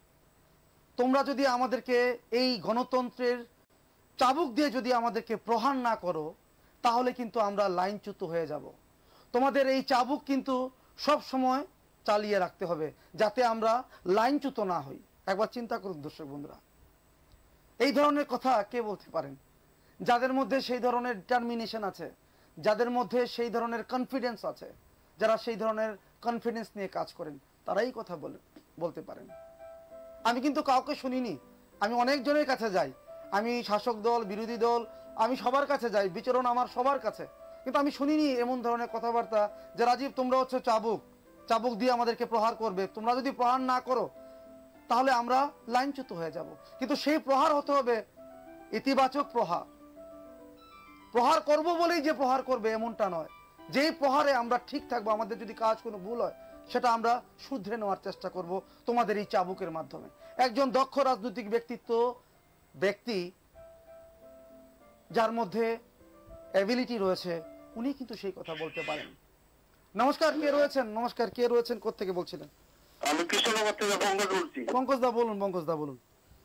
তোমরা যদি আমাদেরকে এই গণতন্ত্রের চাবুক দিয়ে যদি আমাদেরকে প্রহার না করো, তাহলে কিন্তু আমরা লাইনচ্যুত হয়ে যাব। তোমাদের এই চাবুক কিন্তু সব সময় চালিয়ে রাখতে হবে, যাতে আমরা লাইনচ্যুত না হই। একবার চিন্তা করুন দর্শক বন্ধুরা, এই ধরনের কথা কে বলতে পারেন? যাদের মধ্যে সেই ধরনের ডিটারমিনেশন আছে, যাদের মধ্যে সেই ধরনের কনফিডেন্স আছে, যারা সেই ধরনের কনফিডেন্স নিয়ে কাজ করেন, তারাই কথা বলে বলতে পারেন। আমি কিন্তু কাউকে শুনিনি। আমি অনেকজনের কাছে যাই, আমি শাসক দল, বিরোধী দল, আমি সবার কাছে যাই, বিচরণ আমার সবার কাছে, কিন্তু আমি শুনিনি এমন ধরনের কথাবার্তা যে রাজীব, তোমরা হচ্ছে চাবুক, চাবুক দিয়ে আমাদেরকে প্রহার করবে, তোমরা যদি প্রহার না করো তাহলে আমরা লাইনচ্যুত হয়ে যাব। কিন্তু সেই প্রহার হতে হবে ইতিবাচক প্রহার। প্রহার করব বলেই যে প্রহার করবে এমনটা নয়, যেই প্রহারে আমরা ঠিক থাকবো, আমাদের যদি কাজ কোনো ভুল হয় সেটা আমরা শুধরে নেওয়ার চেষ্টা করব তোমাদের এই চাবুকের মাধ্যমে। একজন দক্ষ রাজনৈতিক ব্যক্তিত্ব, ব্যক্তি যার মধ্যে অ্যাবিলিটি রয়েছে, উনি কিন্তু সেই কথা বলতে পারেন। নমস্কার, কে রয়েছেন? নমস্কার, কে রয়েছেন? কোত্থেকে বলছিলেন? আমি কৃষ্ণনগর থেকে পঙ্কজ বলছি। পঙ্কজ দা বলুন। পঙ্কজ দা বলুন।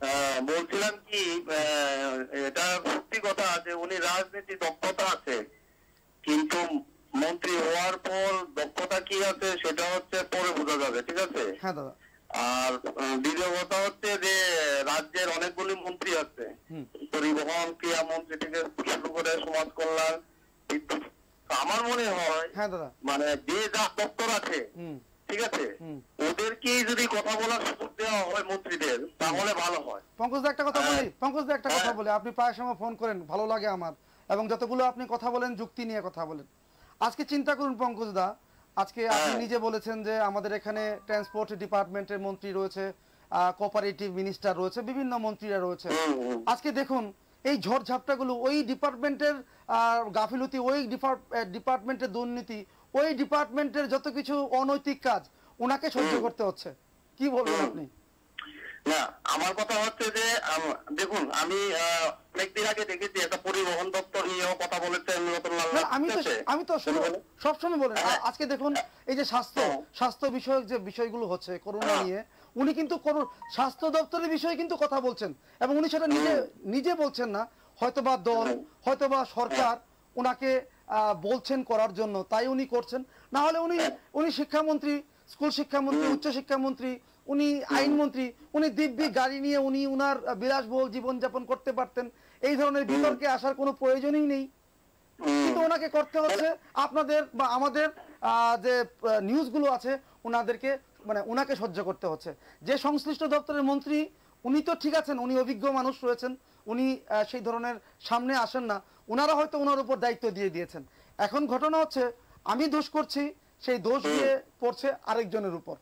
বলছিলাম কি এটা সত্যি কথা যে উনি রাজনীতি দক্ষতা আছে, কিন্তু মন্ত্রী হওয়ার পর দক্ষতা কি আছে সেটা হচ্ছে পরে বোঝা যাবে, ঠিক আছে? হ্যাঁ দাদা। আর দ্বিতীয় কথা হচ্ছে যে রাজ্যের অনেকগুলি মন্ত্রী আছে, পরিবহন ক্রিয়া মন্ত্রী থেকে শুরু করে সমাজ কল্যাণ, বিদ্যুৎ। আমার মনে হয় হ্যাঁ দাদা, মানে যে যা দপ্তর আছে, ঠিক আছে, ওদেরকে যদি কথা বলার সুযোগ দেওয়া হয় মন্ত্রীদের, তাহলে ভালো হয়। পঙ্কজ দা একটা কথা বলি, পঙ্কজ দা একটা কথা বলি, আপনি প্রায় সময় ফোন করেন, ভালো লাগে আমার, এবং যতগুলো আপনি কথা বলেন যুক্তি নিয়ে কথা বলেন। আজকে চিন্তা করুন পঙ্কজ দা, আজকে আপনি নিজে বলেছেন যে আমাদের এখানে ট্রান্সপোর্ট ডিপার্টমেন্টের মন্ত্রী রয়েছে, কোঅপারেটিভ মিনিস্টার রয়েছে, বিভিন্ন মন্ত্রীরা রয়েছে। আজকে দেখুন এই ঝড়ঝাপটাগুলো ওই ডিপার্টমেন্টের গাফিলতি, ওই ডিপার্টমেন্টের দুর্নীতি, ওই ডিপার্টমেন্টের যত কিছু অনৈতিক কাজ ওনাকে সহ্য করতে হচ্ছে। কি বলবেন আপনি? না, আমার কথা হচ্ছে যে দেখুন, আমি অনেকদিন আগে দেখেছি একটা পরিবহন দপ্তর নিয়েও কথা বলেছেন রতনলাল। আমি তো আমি তো সবসময় বলেন, আজকে দেখুন এই যে স্বাস্থ্য স্বাস্থ্য বিষয়ক যে বিষয়গুলো হচ্ছে করোনা নিয়ে, উনি কিন্তু স্বাস্থ্য দপ্তরের বিষয়ে কিন্তু কথা বলছেন, এবং উনি সেটা নিজে নিজে বলছেন না, হয়তোবা দল, হয়তোবা সরকার ওনাকে বলছেন করার জন্য, তাই উনি করছেন। না হলে উনি উনি শিক্ষামন্ত্রী, স্কুল শিক্ষামন্ত্রী, উচ্চ শিক্ষামন্ত্রী, উনি আইনমন্ত্রী, উনি দিব্যি গাড়ি নিয়ে উনি উনার বিলাসবহুল জীবনযাপন করতে পারতেন, এই ধরনের বিতর্কে আসার কোনো প্রয়োজনই নেই। কিন্তু ওনাকে করতে হচ্ছে আপনাদের বা আমাদের যে নিউজগুলো আছে ওনাদেরকে, মানে ওনাকে সহ্য করতে হচ্ছে। যে সংশ্লিষ্ট দপ্তরের মন্ত্রী উনি তো ঠিক আছেন, উনি অভিজ্ঞ মানুষ রয়েছেন, উনি সেই ধরনের সামনে আসেন না, ওনারা হয়তো ওনার উপর দায়িত্ব দিয়ে দিয়েছেন। এখন ঘটনা হচ্ছে আমি দোষ করছি, সেই দোষ দিয়ে পড়ছে আরেকজনের উপর।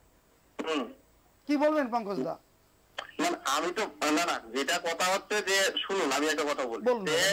কি বলবেন পঙ্কজ দা? আমি তো না না যেটা কথা হচ্ছে যে শুনুন, আমি একটা কথা বলি,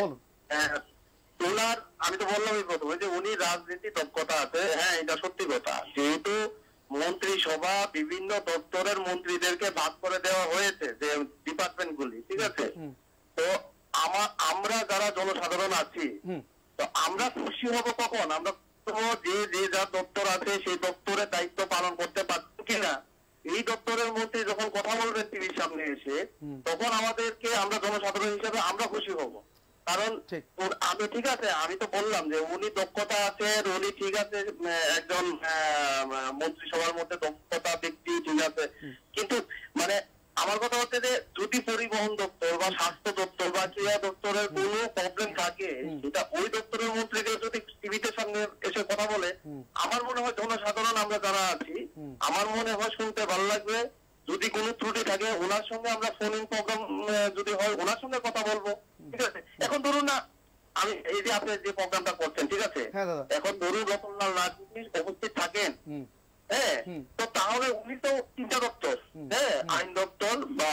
ওনার আমি তো বললামই প্রথমে যে উনি রাজনীতি দক্ষতা আছে, হ্যাঁ এটা সত্যি কথা। যেহেতু মন্ত্রিসভা বিভিন্ন দপ্তরের মন্ত্রীদেরকে ভাগ করে দেওয়া হয়েছে যে ডিপার্টমেন্ট গুলি, ঠিক আছে, তো আমার আমরা যারা জনসাধারণ আছি, তো আমরা খুশি হব কখন? আমরা যে যে যা দপ্তর আছে সেই দপ্তরের দায়িত্ব পালন করতে পারছি কিনা, এই দপ্তরের মন্ত্রী যখন কথা বলবেন টিভির সামনে এসে, তখন আমাদেরকে আমরা জনসাধারণ হিসেবে আমরা খুশি হব। কারণ আমি ঠিক আছে, আমি তো বললাম যে উনি দক্ষতা আছে, উনি ঠিক আছে একজন মন্ত্রিসভার মধ্যে দক্ষতা ব্যক্তি, ঠিক আছে, কিন্তু মানে আমার কথা হচ্ছে যে যদি পরিবহন দপ্তর বা স্বাস্থ্য দপ্তর বা ক্রীড়া দপ্তরের কোনো প্রবলেম থাকে, সেটা ওই দপ্তরের মন্ত্রীদের যদি টিভিতে সামনে এসে কথা বলে, আমার মনে হয় জনসাধারণ আমরা যারা আছি, আমার মনে হয় শুনতে ভালো লাগবে। যদি কোনো ত্রুটি থাকে ওনার সঙ্গে আমরা ফোন ইন প্রোগ্রাম যদি হয় ওনার সঙ্গে কথা বলবো, ঠিক আছে। এখন ধরুন না আমি এই যে আপনি যে প্রোগ্রামটা করছেন, ঠিক আছে, এখন ধরুন রতনলাল রাজনীতি উপস্থিত থাকেন, হ্যাঁ, তো তাহলে উনি তো তিনটা দপ্তর, হ্যাঁ, আইন দপ্তর বা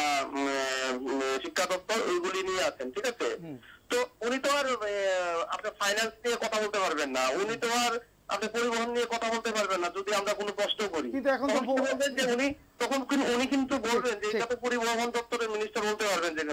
শিক্ষা দপ্তর ওইগুলি নিয়ে আছেন, ঠিক আছে, তো উনি তো আর আপনার ফাইন্যান্স নিয়ে কথা বলতে পারবেন না, উনি তো আর আপনি পরিবহন নিয়ে কথা বলতে পারবেন না যদি আমরা কোনো প্রশ্ন করি। কিন্তু এখন তো বলবেন যে উনি তখন উনি কিন্তু বলবেন যে এটা তো পরিবহন দপ্তরের মিনিস্টার বলতে পারবেন যে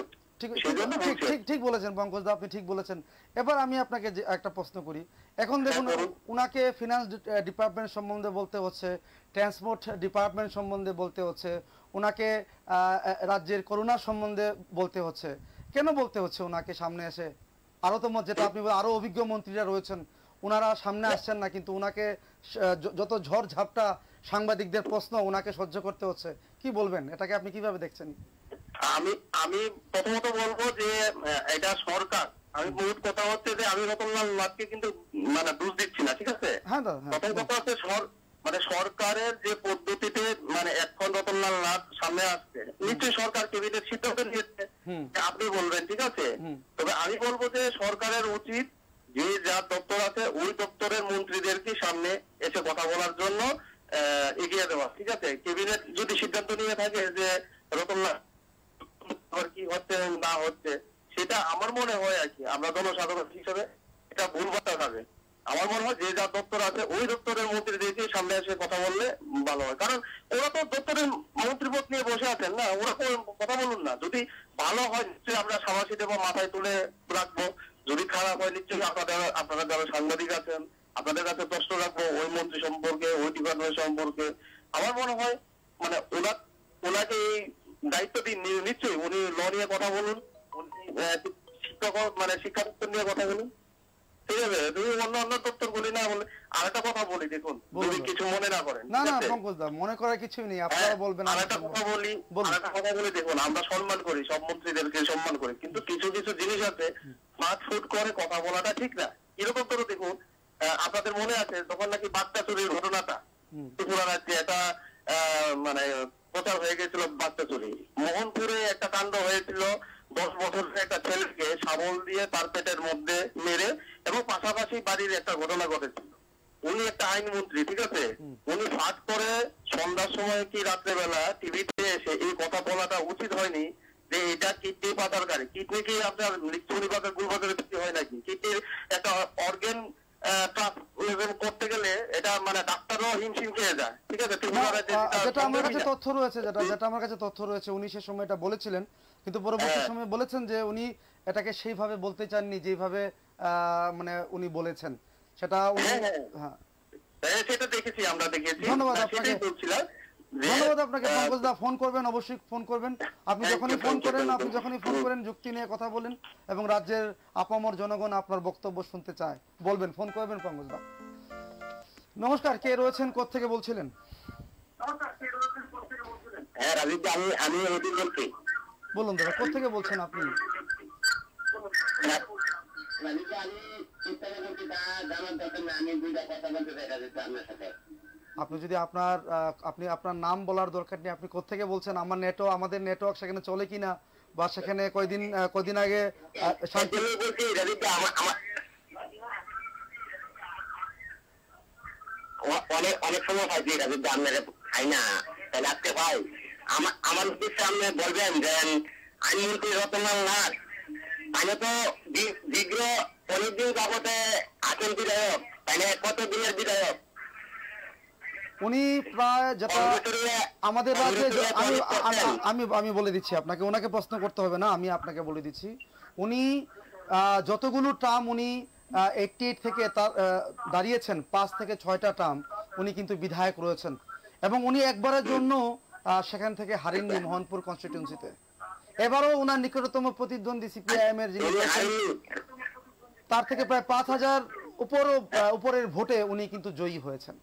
ঠিক ঠিক বলেছেন পঙ্কজ দা, আপনি ঠিক বলেছেন। এবার আমি আপনাকে একটা প্রশ্ন করি, এখন দেখুন উনাকে ফিনান্স ডিপার্টমেন্ট সম্বন্ধে বলতে হচ্ছে, ট্রান্সপোর্ট ডিপার্টমেন্ট সম্বন্ধে বলতে হচ্ছে, ওনাকে রাজ্যের করোনা সম্বন্ধে বলতে হচ্ছে। কেন বলতে হচ্ছে ওনাকে সামনে এসে? আরো তো যেটা আপনি আরো অভিজ্ঞ মন্ত্রীরা রয়েছেন, ওনারা সামনে আসছেন না, কিন্তু ওনাকে যত ঝড় ঝাপটা সাংবাদিকদের প্রশ্ন ওনাকে সহ্য করতে হচ্ছে। কি বলবেন, এটাকে আপনি কিভাবে দেখছেন? আমি আমি প্রথমত বলবো যে এটা সরকার, আমি বহুত কথা হচ্ছে যে আমি রতনলাল নাথকে কিন্তু মানে দোষ দিচ্ছি না, ঠিক আছে, প্রথম কথা হচ্ছে মানে সরকারের যে পদ্ধতিতে মানে এখন রতনলাল নাথ সামনে আসছে, নিশ্চয়ই সরকার ক্যাবিনেট সিদ্ধান্ত নিয়েছে, আপনি বলবেন, ঠিক আছে, তবে আমি বলবো যে সরকারের উচিত যে যা দপ্তর আছে ওই দপ্তরের মন্ত্রীদেরকে সামনে এসে কথা বলার জন্য এগিয়ে দেওয়া, ঠিক আছে। ক্যাবিনেট যদি সিদ্ধান্ত নিয়ে থাকে যে রতনলাল কি হচ্ছে না হচ্ছে, সেটা আমার মনে হয় আর কি আমরা জনসাধারণ হিসেবে এটা ভুল কথা হবে। আমার মনে হয় যে যা দপ্তর আছে ওই দপ্তরের মন্ত্রীদেরকে সামনে এসে কথা বললে ভালো হয়, কারণ ওরা তো দপ্তরের মন্ত্রীপদ নিয়ে বসে আছেন না, ওরা কথা বলুন না। যদি ভালো হয় নিশ্চয়ই আমরা সাবাসী দেবো, মাথায় তুলে রাখবো, যদি খারাপ হয় নিশ্চয়ই আপনাদের আপনারা যারা সাংবাদিক আছেন আপনাদের কাছে প্রশ্ন রাখবো ওই মন্ত্রী সম্পর্কে, ওই ডিপার্টমেন্ট সম্পর্কে। আমার মনে হয় মানে ওরা ওনাকে এই দায়িত্ব দিন নিশ্চয়ই, উনি ল নিয়ে কথা বলুন, শিক্ষক মানে শিক্ষা দপ্তর নিয়ে কথা বলুন, ঠিক আছে? তুমি অন্য অন্য দপ্তর বলি না বলে। আর একটা কথা বলি, দেখুন যদি কিছু মনে না করেন, না না পঙ্কজ দা মনে করার কিছুই নেই, আপনারা বলবেন। আর একটা কথা বলি, আর একটা কথা বলি, দেখুন আমরা সম্মান করি, সব মন্ত্রীদেরকে সম্মান করি, কিন্তু কিছু কিছু জিনিস আছে পাঁচ ফুট করে কথা বলাটা ঠিক না। এরকম করে দেখুন, আপনাদের মনে আছে তখন নাকি বাচ্চা চুরির ঘটনাটা ত্রিপুরা রাজ্যে একটা মানে প্রচার হয়ে গেছিল, বাচ্চা চুরি। মোহনপুরে একটা কাণ্ড হয়েছিল, দশ বছরের একটা ছেলেকে শাবল দিয়ে তার পেটের মধ্যে মেরে, এবং পাশাপাশি বাড়ির একটা ঘটনা ঘটেছিল। উনি একটা আইনমন্ত্রী, ঠিক আছে, উনি ফাঁক করে সন্ধ্যার সময় কি রাত্রেবেলা টিভিতে এসে এই কথা বলাটা উচিত হয়নি যে এটা কিডনি পাচারকারী। কিডনি কি আপনার মৃত্যু নিবাচক গুলবাজারে বিক্রি হয় নাকি? কিডনির একটা অর্গান করতে গেলে এটা মানে ডাক্তারও হিমশিম খেয়ে যায়, ঠিক আছে? যেটা আমার কাছে তথ্য রয়েছে, যেটা যেটা আমার কাছে তথ্য রয়েছে, উনি সে সময় এটা বলেছিলেন, কিন্তু পরবর্তী সময় বলেছেন যে উনি এটাকে সেইভাবে বলতে চাননি যেভাবে মানে উনি বলেছেন, সেটা হ্যাঁ সেটা দেখেছি, আমরা দেখেছি। ধন্যবাদ আপনাকে, ধন্যবাদ আপনাকে পঙ্কজ দা। ফোন করবেন, অবশ্যই ফোন করবেন। আপনি যখনই ফোন করেন আপনি যখনই ফোন করেন যুক্তি নিয়ে কথা বলেন, এবং রাজ্যের আপামর জনগণ আপনার বক্তব্য শুনতে চায়, বলবেন, ফোন করবেন পঙ্কজ দা। নমস্কার, কে রয়েছেন, কোথা থেকে বলছিলেন? হ্যাঁ রাজীব দা, আমি আমি এদিন বলছি। বলুন দাদা, কোথা থেকে বলছেন আপনি? আপনি যদি আপনার আপনি আপনার নাম বলার দরকার নেই, আপনি কোথা থেকে বলছেন? আমার নেটওয়ার্ক আমাদের নেটওয়ার্ক সেখানে চলে কিনা, বা সেখানে কয়দিন কয়দিন আগে শান্তি অনেক অনেক সময় হয় যে রাজীব দা আপনারা খাই না, তাহলে আজকে ভাই আমার আমার সামনে বলবেন যে আইনমন্ত্রী রতনলাল নাথ মানে তো দীর্ঘ অনেকদিন যাবতে আছেন বিধায়ক, মানে কত দিনের বিধায়ক উনি? প্রায় যেটা আমাদের রাজ্যে আমি আমি বলে দিচ্ছি আপনাকে, ওনাকে প্রশ্ন করতে হবে না, আমি আপনাকে বলে দিচ্ছি। উনি যতগুলো টার্ম উনি এইটটি এইট থেকে দাঁড়িয়েছেন, পাঁচ থেকে ছয়টা টার্ম উনি কিন্তু বিধায়ক রয়েছেন, এবং উনি একবারের জন্য সেখান থেকে হারেননি মোহনপুর কনস্টিটিউয়েন্সিতে। এবারও ওনার নিকটতম প্রতিদ্বন্দ্বী সিপিআইএম এর যিনি তার থেকে প্রায় পাঁচ হাজার উপর উপরের ভোটে উনি কিন্তু জয়ী হয়েছেন।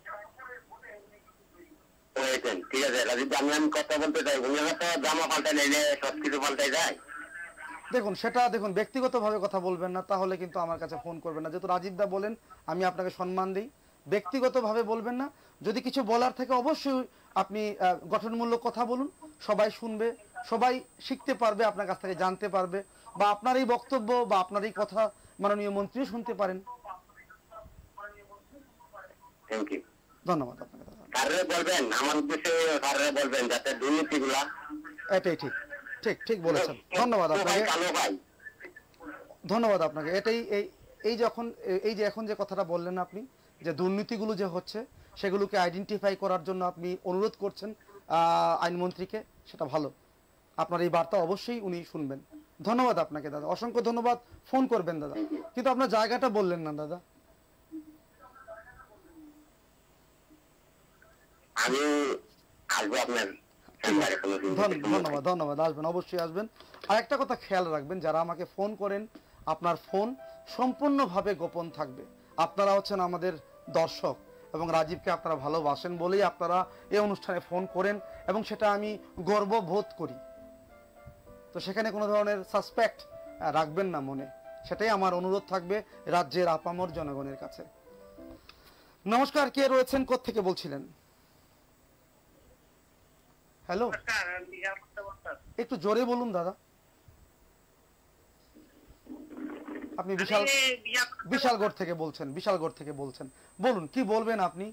ঠিক আছে রাজীব, আমি কথা বলতে চাই, জামা পাল্টাই নিলে সবকিছু পাল্টাই যায়। দেখুন সেটা দেখুন, ব্যক্তিগতভাবে কথা বলবেন না, তাহলে কিন্তু আমার কাছে ফোন করবেন না। যেহেতু রাজীব দা বলেন, আমি আপনাকে সম্মান দিই, ব্যক্তিগতভাবে বলবেন না। যদি কিছু বলার থেকে অবশ্যই আপনি গঠনমূলক কথা বলুন, সবাই শুনবে, সবাই শিখতে পারবে, আপনার কাছ থেকে জানতে পারবে, বা আপনার এই বক্তব্য বা আপনার এই কথা মাননীয় মন্ত্রীও শুনতে পারেন। ধন্যবাদ আপনাকে বলবেন, আমার উদ্দেশ্যে বলবেন যাতে দুর্নীতিগুলা। এটাই ঠিক, ঠিক ঠিক বলেছেন। ধন্যবাদ আপনাকে, ধন্যবাদ আপনাকে। এটাই এই এই যখন এই যে এখন যে কথাটা বললেন আপনি, যে দুর্নীতিগুলো যে হচ্ছে সেগুলোকে আইডেন্টিফাই করার জন্য আপনি অনুরোধ করছেন আইনমন্ত্রীকে, সেটা ভালো। আপনার এই বার্তা অবশ্যই উনি শুনবেন। ধন্যবাদ আপনাকে দাদা, অসংখ্য ধন্যবাদ। ফোন করবেন দাদা, কিন্তু আপনার জায়গাটা বললেন না দাদা। আমি আসবো আপনার ধন্যবাদ, ধন্যবাদ, আসবেন, অবশ্যই আসবেন। আর একটা কথা খেয়াল রাখবেন, যারা আমাকে ফোন করেন আপনার ফোন সম্পূর্ণভাবে গোপন থাকবে। আপনারা হচ্ছেন আমাদের দর্শক, এবং রাজীবকে আপনারা ভালোবাসেন বলেই আপনারা এই অনুষ্ঠানে ফোন করেন, এবং সেটা আমি গর্ববোধ করি। তো সেখানে কোনো ধরনের সাসপেক্ট রাখবেন না মনে, সেটাই আমার অনুরোধ থাকবে রাজ্যের আপামর জনগণের কাছে। নমস্কার, কে রয়েছেন, কোথা থেকে বলছিলেন? হ্যালো, একটু জোরে বলুন দাদা। আপনি বিশাল বিশালগড় থেকে বলছেন, বিশালগড় থেকে বলছেন, বলুন কি বলবেন আপনি?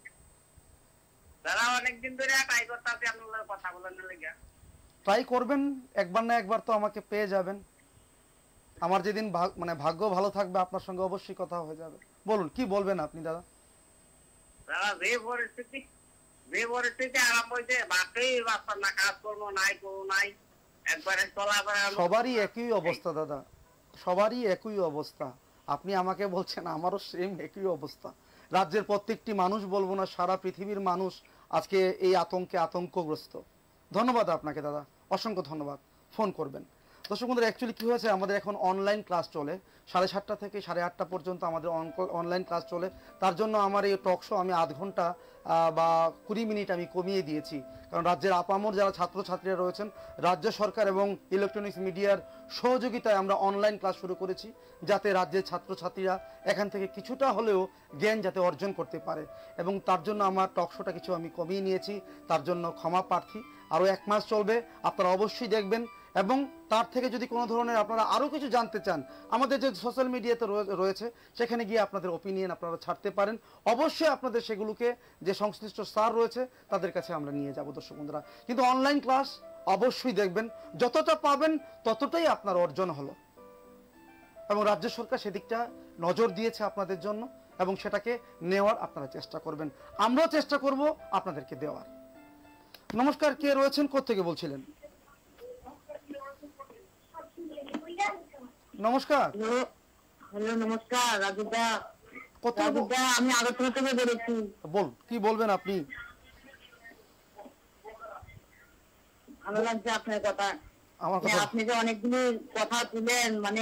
দাদা অনেকদিন ধরে ট্রাই করতেছি আপনাদের কথা বলার লাগা। ট্রাই করবেন, একবার না একবার তো আমাকে পেয়ে যাবেন। আমার যেদিন মানে ভাগ্য ভালো থাকবে আপনার সঙ্গে অবশ্যই কথা হয়ে যাবে। বলুন কি বলবেন আপনি দাদা? দাদা যে পরিস্থিতি যে পরিস্থিতি আরম্ভ হয়েছে, বাকি বাচ্চা না, কাজ করবো নাই, করবো নাই, একবারে চলাফেরা। সবারই একই অবস্থা দাদা, সবারই একই অবস্থা। আপনি আমাকে বলছেন, আমারও সেম একই অবস্থা। রাজ্যের প্রত্যেকটি মানুষ বলবো না, সারা পৃথিবীর মানুষ আজকে এই আতঙ্কে আতঙ্কগ্রস্ত। ধন্যবাদ আপনাকে দাদা, অসংখ্য ধন্যবাদ, ফোন করবেন। দর্শক বন্ধুরা, অ্যাকচুয়ালি কী হয়েছে, আমাদের এখন অনলাইন ক্লাস চলে, সাড়ে সাতটা থেকে সাড়ে আটটা পর্যন্ত আমাদের অনলাইন ক্লাস চলে। তার জন্য আমার এই টক শো আমি আধ ঘন্টা বা কুড়ি মিনিট আমি কমিয়ে দিয়েছি, কারণ রাজ্যের আপামর যারা ছাত্রছাত্রীরা রয়েছেন, রাজ্য সরকার এবং ইলেকট্রনিক্স মিডিয়ার সহযোগিতায় আমরা অনলাইন ক্লাস শুরু করেছি, যাতে রাজ্যের ছাত্রছাত্রীরা এখান থেকে কিছুটা হলেও জ্ঞান যাতে অর্জন করতে পারে, এবং তার জন্য আমার টক শোটা কিছু আমি কমিয়ে নিয়েছি, তার জন্য ক্ষমা প্রার্থী। আরও এক মাস চলবে, আপনারা অবশ্যই দেখবেন, এবং তার থেকে যদি কোনো ধরনের আপনারা আরও কিছু জানতে চান, আমাদের যে সোশ্যাল মিডিয়াতে রয়েছে সেখানে গিয়ে আপনাদের ওপিনিয়ন আপনারা ছাড়তে পারেন। অবশ্যই আপনাদের সেগুলোকে যে সংশ্লিষ্ট স্যার রয়েছে তাদের কাছে আমরা নিয়ে যাব দর্শক বন্ধুরা। কিন্তু অনলাইন ক্লাস অবশ্যই দেখবেন, যতটা পাবেন ততটাই আপনার অর্জন হলো, এবং রাজ্য সরকার সেদিকটা নজর দিয়েছে আপনাদের জন্য, এবং সেটাকে নেওয়ার আপনারা চেষ্টা করবেন, আমরাও চেষ্টা করব আপনাদেরকে দেওয়ার। নমস্কার, কে রয়েছেন, কোত্থেকে বলছিলেন? নমস্কার। হ্যালো, নমস্কার রাজুদা। কোথা রাজুদা, আমি আগরতলা থেকে বলেছি। বল, কি বলবেন আপনি? ভালো লাগছে আপনার কথা। আমার কথা আপনি যে অনেকগুলো কথা তুলেন, মানে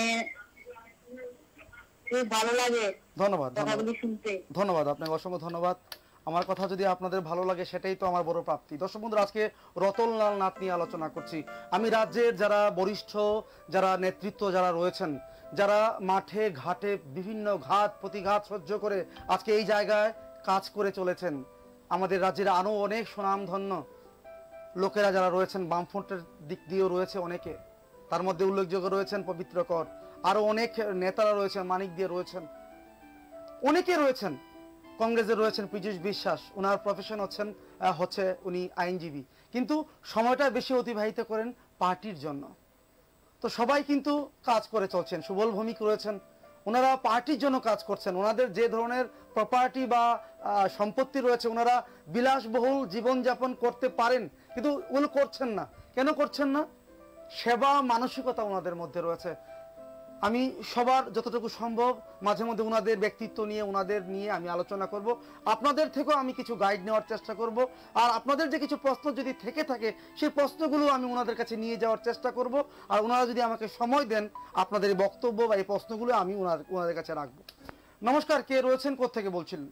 খুব ভালো লাগে ধন্যবাদ, কথাগুলি শুনতে। ধন্যবাদ আপনাকে, অসংখ্য ধন্যবাদ। আমার কথা যদি আপনাদের ভালো লাগে সেটাই তো আমার বড় প্রাপ্তি। দর্শক বন্ধুরা, আজকে রতনলাল নাথ নিয়ে আলোচনা করছি। আমি রাজ্যের যারা বরিষ্ঠ, যারা নেতৃত্ব যারা রয়েছেন, যারা মাঠে ঘাটে বিভিন্ন ঘাত প্রতিঘাত সহ্য করে আজকে এই জায়গায় কাজ করে চলেছেন, আমাদের রাজ্যের আরও অনেক সুনামধন্য লোকেরা যারা রয়েছেন, বামফ্রন্টের দিক দিয়েও রয়েছে অনেকে, তার মধ্যে উল্লেখযোগ্য রয়েছেন পবিত্র কর, আরও অনেক নেতারা রয়েছেন, মানিক দিয়ে রয়েছেন, অনেকে রয়েছেন, কংগ্রেসের রয়েছেন পীযূষ বিশ্বাস, ওনার প্রফেশন হচ্ছেন হচ্ছে উনি আইনজীবী, কিন্তু সময়টা বেশি অতিবাহিত করেন পার্টির জন্য। তো সবাই কিন্তু কাজ করে চলছেন। সুবল ভৌমিক রয়েছেন, ওনারা পার্টির জন্য কাজ করছেন, ওনাদের যে ধরনের প্রপার্টি বা সম্পত্তি রয়েছে, ওনারা বিলাসবহুল জীবনযাপন করতে পারেন, কিন্তু ওগুলো করছেন না। কেন করছেন না? সেবা মানসিকতা ওনাদের মধ্যে রয়েছে। আমি সবার যতটুকু সম্ভব মাঝে মধ্যে ওনাদের ব্যক্তিত্ব নিয়ে ওনাদের নিয়ে আমি আলোচনা করব, আপনাদের থেকেও আমি কিছু গাইড নেওয়ার চেষ্টা করব, আর আপনাদের যে কিছু প্রশ্ন যদি থেকে থাকে সেই প্রশ্নগুলো আমি ওনাদের কাছে নিয়ে যাওয়ার চেষ্টা করব, আর ওনারা যদি আমাকে সময় দেন আপনাদের এই বক্তব্য বা এই প্রশ্নগুলো আমি ওনাদের ওনাদের কাছে রাখবো। নমস্কার, কে রয়েছেন, কোত্থেকে বলছিলেন?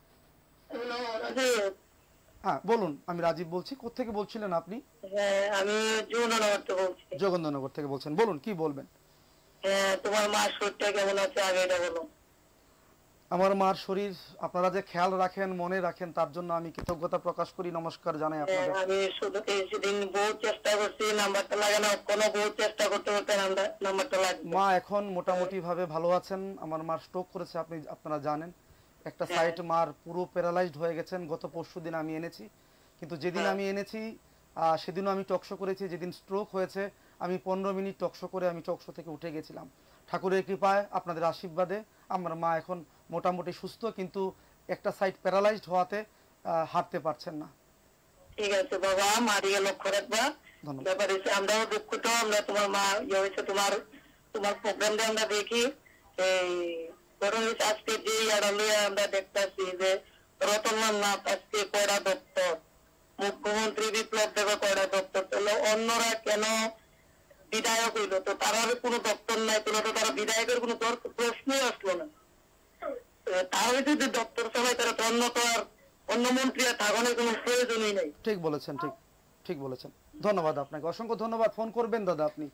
হ্যাঁ বলুন, আমি রাজীব বলছি। কোত্থেকে বলছিলেন আপনি? আমি যোগেন্দ্রনগর থেকে বলছি। যোগেন্দ্রনগর থেকে বলছেন, বলুন কি বলবেন? তোমার মার শরীরটা কেমন আছে আগে এটা বলো। আমার মার শরীর আপনারা যে খেয়াল রাখেন, মনে রাখেন, তার জন্য আমি কৃতজ্ঞতা প্রকাশ করি, নমস্কার জানাই আপনাদের। আমি শুধু সেদিন বহু চেষ্টা করছি, নাম্বারটা লাগানো, কোনো বহু চেষ্টা করতে করতে নাম্বারটা লাগবে। মা এখন মোটামুটি ভাবে ভালো আছেন। আমার মার স্ট্রোক করেছে, আপনি আপনারা জানেন, একটা সাইড মার পুরো প্যারালাইজড হয়ে গেছেন। গত পরশু দিন আমি এনেছি, কিন্তু যেদিন আমি এনেছি সেদিনও আমি টকশো করেছি। যেদিন স্ট্রোক হয়েছে আমি পনেরো মিনিট টকশো করে আমি টকশো থেকে উঠে গেছিলাম। ঠাকুরের কৃপায়, আপনাদের আশীর্বাদে আমার মা এখন মোটামুটি সুস্থ, কিন্তু একটা সাইড প্যারালাইজড হওয়াতে হাঁটতে পারছেন না। ঠিক আছে বাবা, মারিয়ে লক্ষ্য রাখবা। ব্যাপার হচ্ছে আমরাও দুঃখিত, আমরা তোমার মা ইয়ে হয়েছে, তোমার তোমার প্রোগ্রামটা আমরা দেখি। এই ধরুন আজকে যে আড়ালিয়া আমরা দেখতেছি যে রতনলাল নাথ আজকে কয়টা দপ্তর, মুখ্যমন্ত্রী বিপ্লব দেবে কয়টা দপ্তর, তাহলে অন্যরা কেন বিধায়ক হইলো? তো তারা কোনো দপ্তর নাই, তাহলে তো তারা বিধায়কের কোনো প্রশ্নই আসলো না। তাহলে যদি দপ্তর চালায় তারা তো অন্য তো আর অন্য মন্ত্রী আর থাকানোর কোনো প্রয়োজনই নেই। ঠিক বলেছেন, ঠিক ঠিক বলেছেন। ধন্যবাদ আপনাকে, অসংখ্য ধন্যবাদ। ফোন করবেন দাদা আপনি?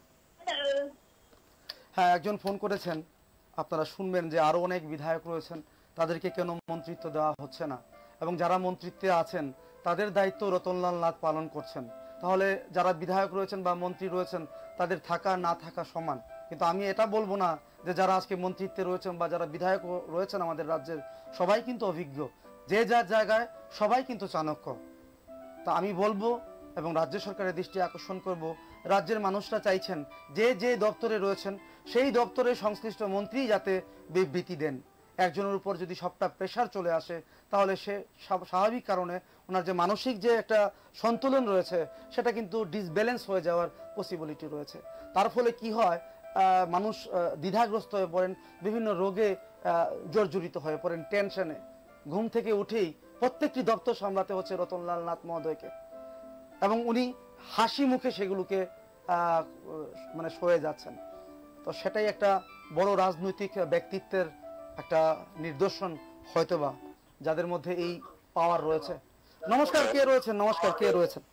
হ্যাঁ, একজন ফোন করেছেন, আপনারা শুনবেন যে আরো অনেক বিধায়ক রয়েছেন, তাদেরকে কেন মন্ত্রিত্ব দেওয়া হচ্ছে না, এবং যারা মন্ত্রিত্বে আছেন তাদের দায়িত্ব রতনলাল নাথ পালন করছেন। তাহলে যারা বিধায়ক রয়েছেন বা মন্ত্রী রয়েছেন তাদের থাকা না থাকা সমান। কিন্তু আমি এটা বলবো না যে যারা আজকে মন্ত্রিত্বে রয়েছেন বা যারা বিধায়ক রয়েছেন আমাদের রাজ্যের সবাই কিন্তু অভিজ্ঞ, যে যার জায়গায় সবাই কিন্তু চাণক্য। তা আমি বলবো এবং রাজ্য সরকারের দৃষ্টি আকর্ষণ করব, রাজ্যের মানুষরা চাইছেন যে যে দপ্তরে রয়েছেন সেই দপ্তরের সংশ্লিষ্ট মন্ত্রী যাতে বিবৃতি দেন। একজনের উপর যদি সবটা প্রেশার চলে আসে তাহলে সে স্বাভাবিক কারণে ওনার যে মানসিক যে একটা সন্তুলন রয়েছে সেটা কিন্তু ডিসব্যালেন্স হয়ে যাওয়ার পসিবিলিটি রয়েছে। তার ফলে কি হয়, মানুষ দ্বিধাগ্রস্ত হয়ে পড়েন, বিভিন্ন রোগে জর্জরিত হয়ে পড়েন, টেনশনে। ঘুম থেকে উঠেই প্রত্যেকটি দপ্তর সামলাতে হচ্ছে রতনলাল নাথ মহোদয়কে। এবং উনি হাসি মুখে সেগুলোকে মানে সয়ে যাচ্ছেন। তো সেটাই একটা বড় রাজনৈতিক ব্যক্তিত্বের একটা নিদর্শন হয়তোবা, যাদের মধ্যে এই পাওয়ার রয়েছে। নমস্কার, কে রয়েছেন? নমস্কার, কে রয়েছেন?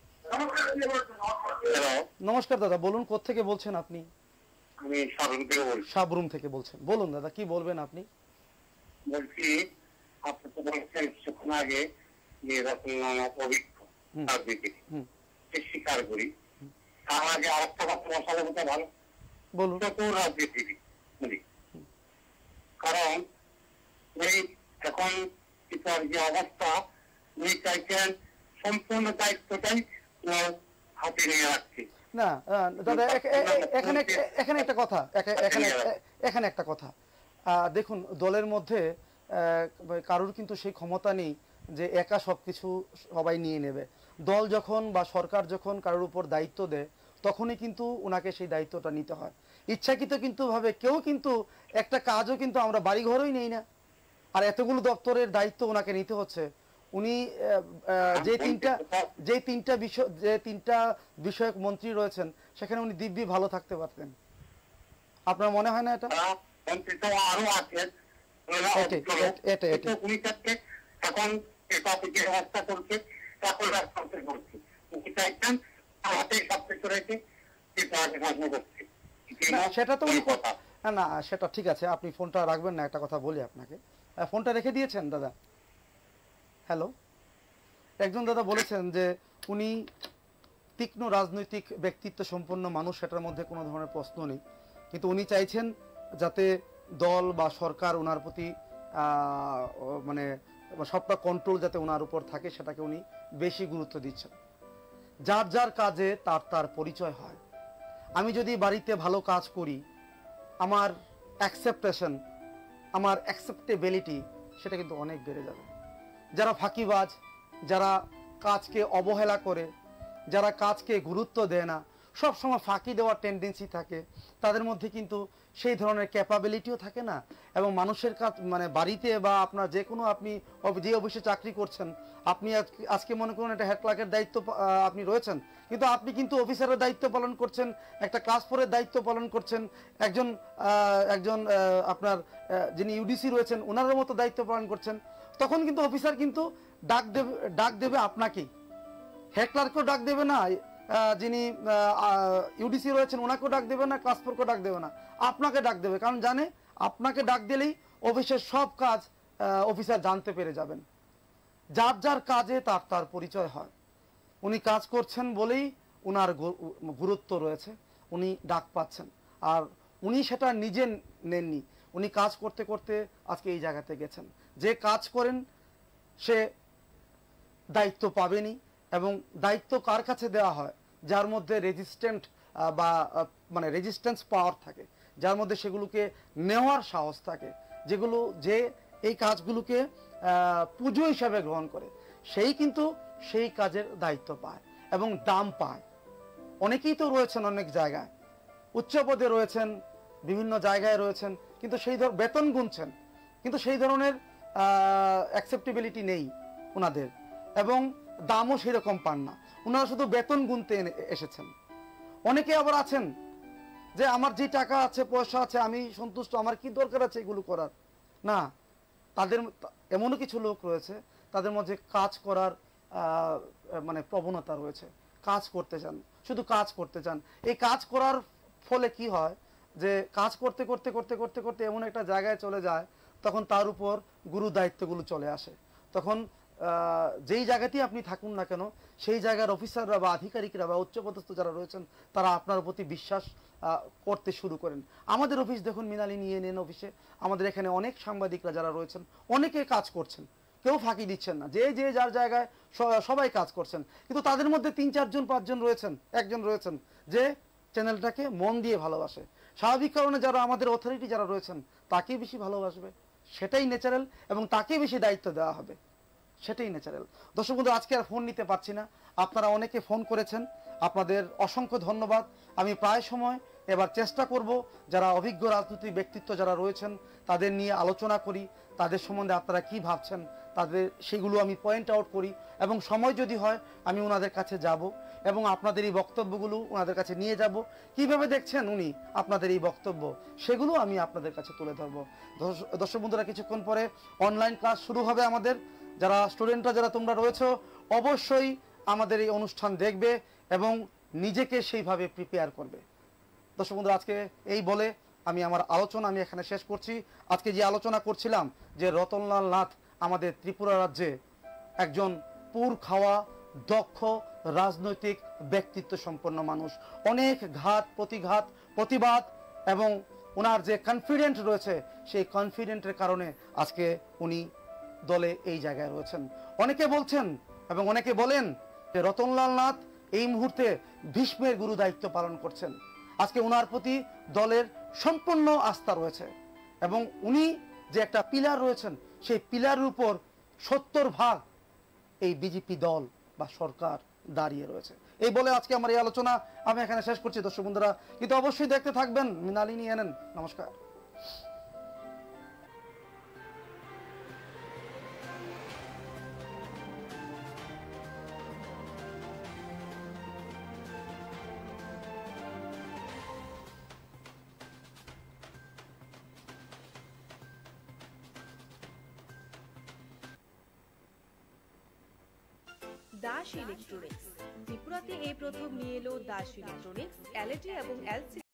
নমস্কার দাদা, বলুন কোত্থেকে বলছেন আপনি? আমি সাবরুম থেকে বলছি। সাবরুম থেকে বলছেন, বলুন দাদা, কি বলবেন আপনি? বলছি আপনি তো বলছেন কিছুক্ষণ আগে যে এরকম অভিজ্ঞ রাজনীতি স্বীকার করি, তার আগে আরেকটা কথা বসালে বোধ ভালো। বলুন। রাজনীতি কারণ এই এখন যে অবস্থা, উনি চাইছেন সম্পূর্ণ দায়িত্বটাই হাতে নিয়ে রাখছে। না দাদা, এখানে এখানে একটা কথা, এখানে এখানে একটা কথা দেখুন, দলের মধ্যে কারোর কিন্তু সেই ক্ষমতা নেই যে একা সবকিছু সবাই নিয়ে নেবে। দল যখন বা সরকার যখন কারোর উপর দায়িত্ব দেয় তখনই কিন্তু ওনাকে সেই দায়িত্বটা নিতে হয়। ইচ্ছাকৃত কিন্তু ভাবে কেউ কিন্তু একটা কাজও কিন্তু আমরা বাড়িঘরই নেই না, আর এতগুলো দপ্তরের দায়িত্ব ওনাকে নিতে হচ্ছে। উনি যে তিনটা যে তিনটা বিষয় যে তিনটা বিষয়ক মন্ত্রী রয়েছেন সেখানে উনি দিব্যি ভালো থাকতে পারতেন। আপনার মনে হয় না এটা? আরো আছে এখন ব্যবস্থা করছে, এখন করছে চাইছেন হাতে সব কিছু রেখে সেটা তো উনি না, সেটা ঠিক আছে, আপনি ফোনটা রাখবেন না, একটা কথা বলি আপনাকে। ফোনটা রেখে দিয়েছেন দাদা? হ্যালো, একজন দাদা বলেছেন যে উনি তীক্ষ্ণ রাজনৈতিক ব্যক্তিত্ব সম্পন্ন মানুষ, সেটার মধ্যে কোনো ধরনের প্রশ্ন নেই, কিন্তু উনি চাইছেন যাতে দল বা সরকার ওনার প্রতি মানে সবটা কন্ট্রোল যাতে ওনার উপর থাকে, সেটাকে উনি বেশি গুরুত্ব দিচ্ছেন। যার যার কাজে তার তার পরিচয় হয়। আমি যদি বাড়িতে ভালো কাজ করি, আমার অ্যাকসেপ্টেশন, আমার অ্যাকসেপ্টেবিলিটি সেটা কিন্তু অনেক বেড়ে যাবে। যারা ফাঁকিবাজ, যারা কাজকে অবহেলা করে, যারা কাজকে গুরুত্ব দেয় না, সব সময় ফাঁকি দেওয়ার টেন্ডেন্সি থাকে, তাদের মধ্যে কিন্তু সেই ধরনের ক্যাপাবিলিটিও থাকে না। এবং মানুষের কাজ মানে বাড়িতে বা আপনার যে কোনো আপনি যে অফিসে চাকরি করছেন, আপনি আজকে মনে করুন একটা হেড ক্লার্কের দায়িত্ব আপনি রয়েছেন, কিন্তু আপনি কিন্তু অফিসারের দায়িত্ব পালন করছেন, একটা ক্লাস ফোরের দায়িত্ব পালন করছেন, একজন একজন আপনার যিনি ইউডিসি রয়েছেন ওনার মতো দায়িত্ব পালন করছেন। তখন কিন্তু অফিসার কিন্তু ডাক দেবে ডাক দেবে আপনাকেই, হেড ক্লার্ককেও ডাক দেবে না, যিনি ইউডিসি রয়েছেন ওনাকেও ডাক দেবে না, ক্লাস ফোরকেও ডাক দেবে না, আপনাকে ডাক দেবে। কারণ জানে আপনাকে ডাক দিলেই অফিসের সব কাজ অফিসার জানতে পেরে যাবেন। যার যার কাজে তার তার পরিচয় হয়। উনি কাজ করছেন বলেই উনার গুরুত্ব রয়েছে, উনি ডাক পাচ্ছেন। আর উনি সেটা নিজে নেননি, উনি কাজ করতে করতে আজকে এই জায়গাতে গেছেন। যে কাজ করেন সে দায়িত্ব পাবেনই, এবং দায়িত্ব কার কাছে দেওয়া হয়? যার মধ্যে রেজিস্ট্যান্ট বা মানে রেজিস্ট্যান্স পাওয়ার থাকে, যার মধ্যে সেগুলোকে নেওয়ার সাহস থাকে, যেগুলো যে এই কাজগুলোকে পুজো হিসাবে গ্রহণ করে, সেই কিন্তু সেই কাজের দায়িত্ব পায় এবং দাম পায়। অনেকেই তো রয়েছেন অনেক জায়গায়, উচ্চ পদে রয়েছেন, বিভিন্ন জায়গায় রয়েছেন, কিন্তু সেই ধর বেতন গুনছেন, কিন্তু সেই ধরনের অ্যাকসেপ্টেবিলিটি নেই ওনাদের, এবং দামও সেরকম পান না। ওনারা শুধু বেতন গুনতে এসেছেন। অনেকে আবার আছেন যে আমার যে টাকা আছে পয়সা আছে আমি সন্তুষ্ট, আমার কি দরকার আছে এগুলো করার। না, তাদের এমনও কিছু লোক রয়েছে তাদের মধ্যে কাজ করার মানে প্রবণতা রয়েছে, কাজ করতে চান, শুধু কাজ করতে চান। এই কাজ করার ফলে কি হয় যে কাজ করতে করতে করতে করতে করতে এমন একটা জায়গায় চলে যায়, তখন তার উপর গুরু দায়িত্বগুলো চলে আসে। তখন যেই জায়গাতেই আপনি থাকুন না কেন, সেই জায়গার অফিসাররা বা আধিকারিকরা বা উচ্চপদস্থ যারা রয়েছেন তারা আপনার প্রতি বিশ্বাস করতে শুরু করেন। আমাদের অফিস দেখুন, মিনালি নিয়ে নেন অফিসে, আমাদের এখানে অনেক সাংবাদিকরা যারা রয়েছেন অনেকে কাজ করছেন, কেউ ফাঁকি দিচ্ছেন না, যে যে যার জায়গায় সবাই কাজ করছেন। কিন্তু তাদের মধ্যে তিন চারজন পাঁচজন রয়েছেন, একজন রয়েছেন যে চ্যানেলটাকে মন দিয়ে ভালোবাসে। স্বাভাবিক কারণে যারা আমাদের অথরিটি যারা রয়েছেন তাকেই বেশি ভালোবাসবে, সেটাই ন্যাচারাল, এবং তাকে বেশি দায়িত্ব দেওয়া হবে, সেটাই ন্যাচারাল। দর্শক বন্ধু, আজকে আর ফোন নিতে পারছি না, আপনারা অনেকে ফোন করেছেন, আপনাদের অসংখ্য ধন্যবাদ। আমি প্রায় সময় এবার চেষ্টা করব যারা অভিজ্ঞ রাজনৈতিক ব্যক্তিত্ব যারা রয়েছেন তাদের নিয়ে আলোচনা করি, তাদের সম্বন্ধে আপনারা কি ভাবছেন তাদের সেগুলো আমি পয়েন্ট আউট করি, এবং সময় যদি হয় আমি ওনাদের কাছে যাব। এবং আপনাদের এই বক্তব্যগুলো ওনাদের কাছে নিয়ে যাব। কিভাবে দেখছেন উনি আপনাদের এই বক্তব্য, সেগুলো আমি আপনাদের কাছে তুলে ধরবো। দর্শক বন্ধুরা, কিছুক্ষণ পরে অনলাইন ক্লাস শুরু হবে আমাদের। যারা স্টুডেন্টরা যারা তোমরা রয়েছো, অবশ্যই আমাদের এই অনুষ্ঠান দেখবে এবং নিজেকে সেইভাবে প্রিপেয়ার করবে। দর্শক বন্ধুরা, আজকে এই বলে আমি আমার আলোচনা আমি এখানে শেষ করছি। আজকে যে আলোচনা করছিলাম যে রতনলাল নাথ আমাদের ত্রিপুরা রাজ্যে একজন পুর খাওয়া দক্ষ রাজনৈতিক ব্যক্তিত্ব সম্পন্ন মানুষ, অনেক ঘাত প্রতিঘাত প্রতিবাদ এবং ওনার যে কনফিডেন্ট রয়েছে, সেই কনফিডেন্টের কারণে আজকে উনি দলে এই জায়গায় রয়েছেন। অনেকে বলছেন এবং অনেকে বলেন যে রতনলাল নাথ এই মুহূর্তে ভীষ্মের গুরু দায়িত্ব পালন করছেন। আজকে ওনার প্রতি দলের সম্পূর্ণ আস্থা রয়েছে এবং উনি যে একটা পিলার রয়েছেন, সেই পিলারের উপর সত্তর ভাগ এই বিজেপি দল বা সরকার দাঁড়িয়ে রয়েছে। এই বলে আজকে আমার এই আলোচনা আমি এখানে শেষ করছি। দর্শক বন্ধুরা, কিন্তু অবশ্যই দেখতে থাকবেন মৃণালিনী এনএন। নমস্কার। দাস ইলেকট্রনিক্স ত্রিপুরাতে এই প্রথম নিয়ে এলো দাস ইলেকট্রনিক্স, এলইডি এবং এলসিডি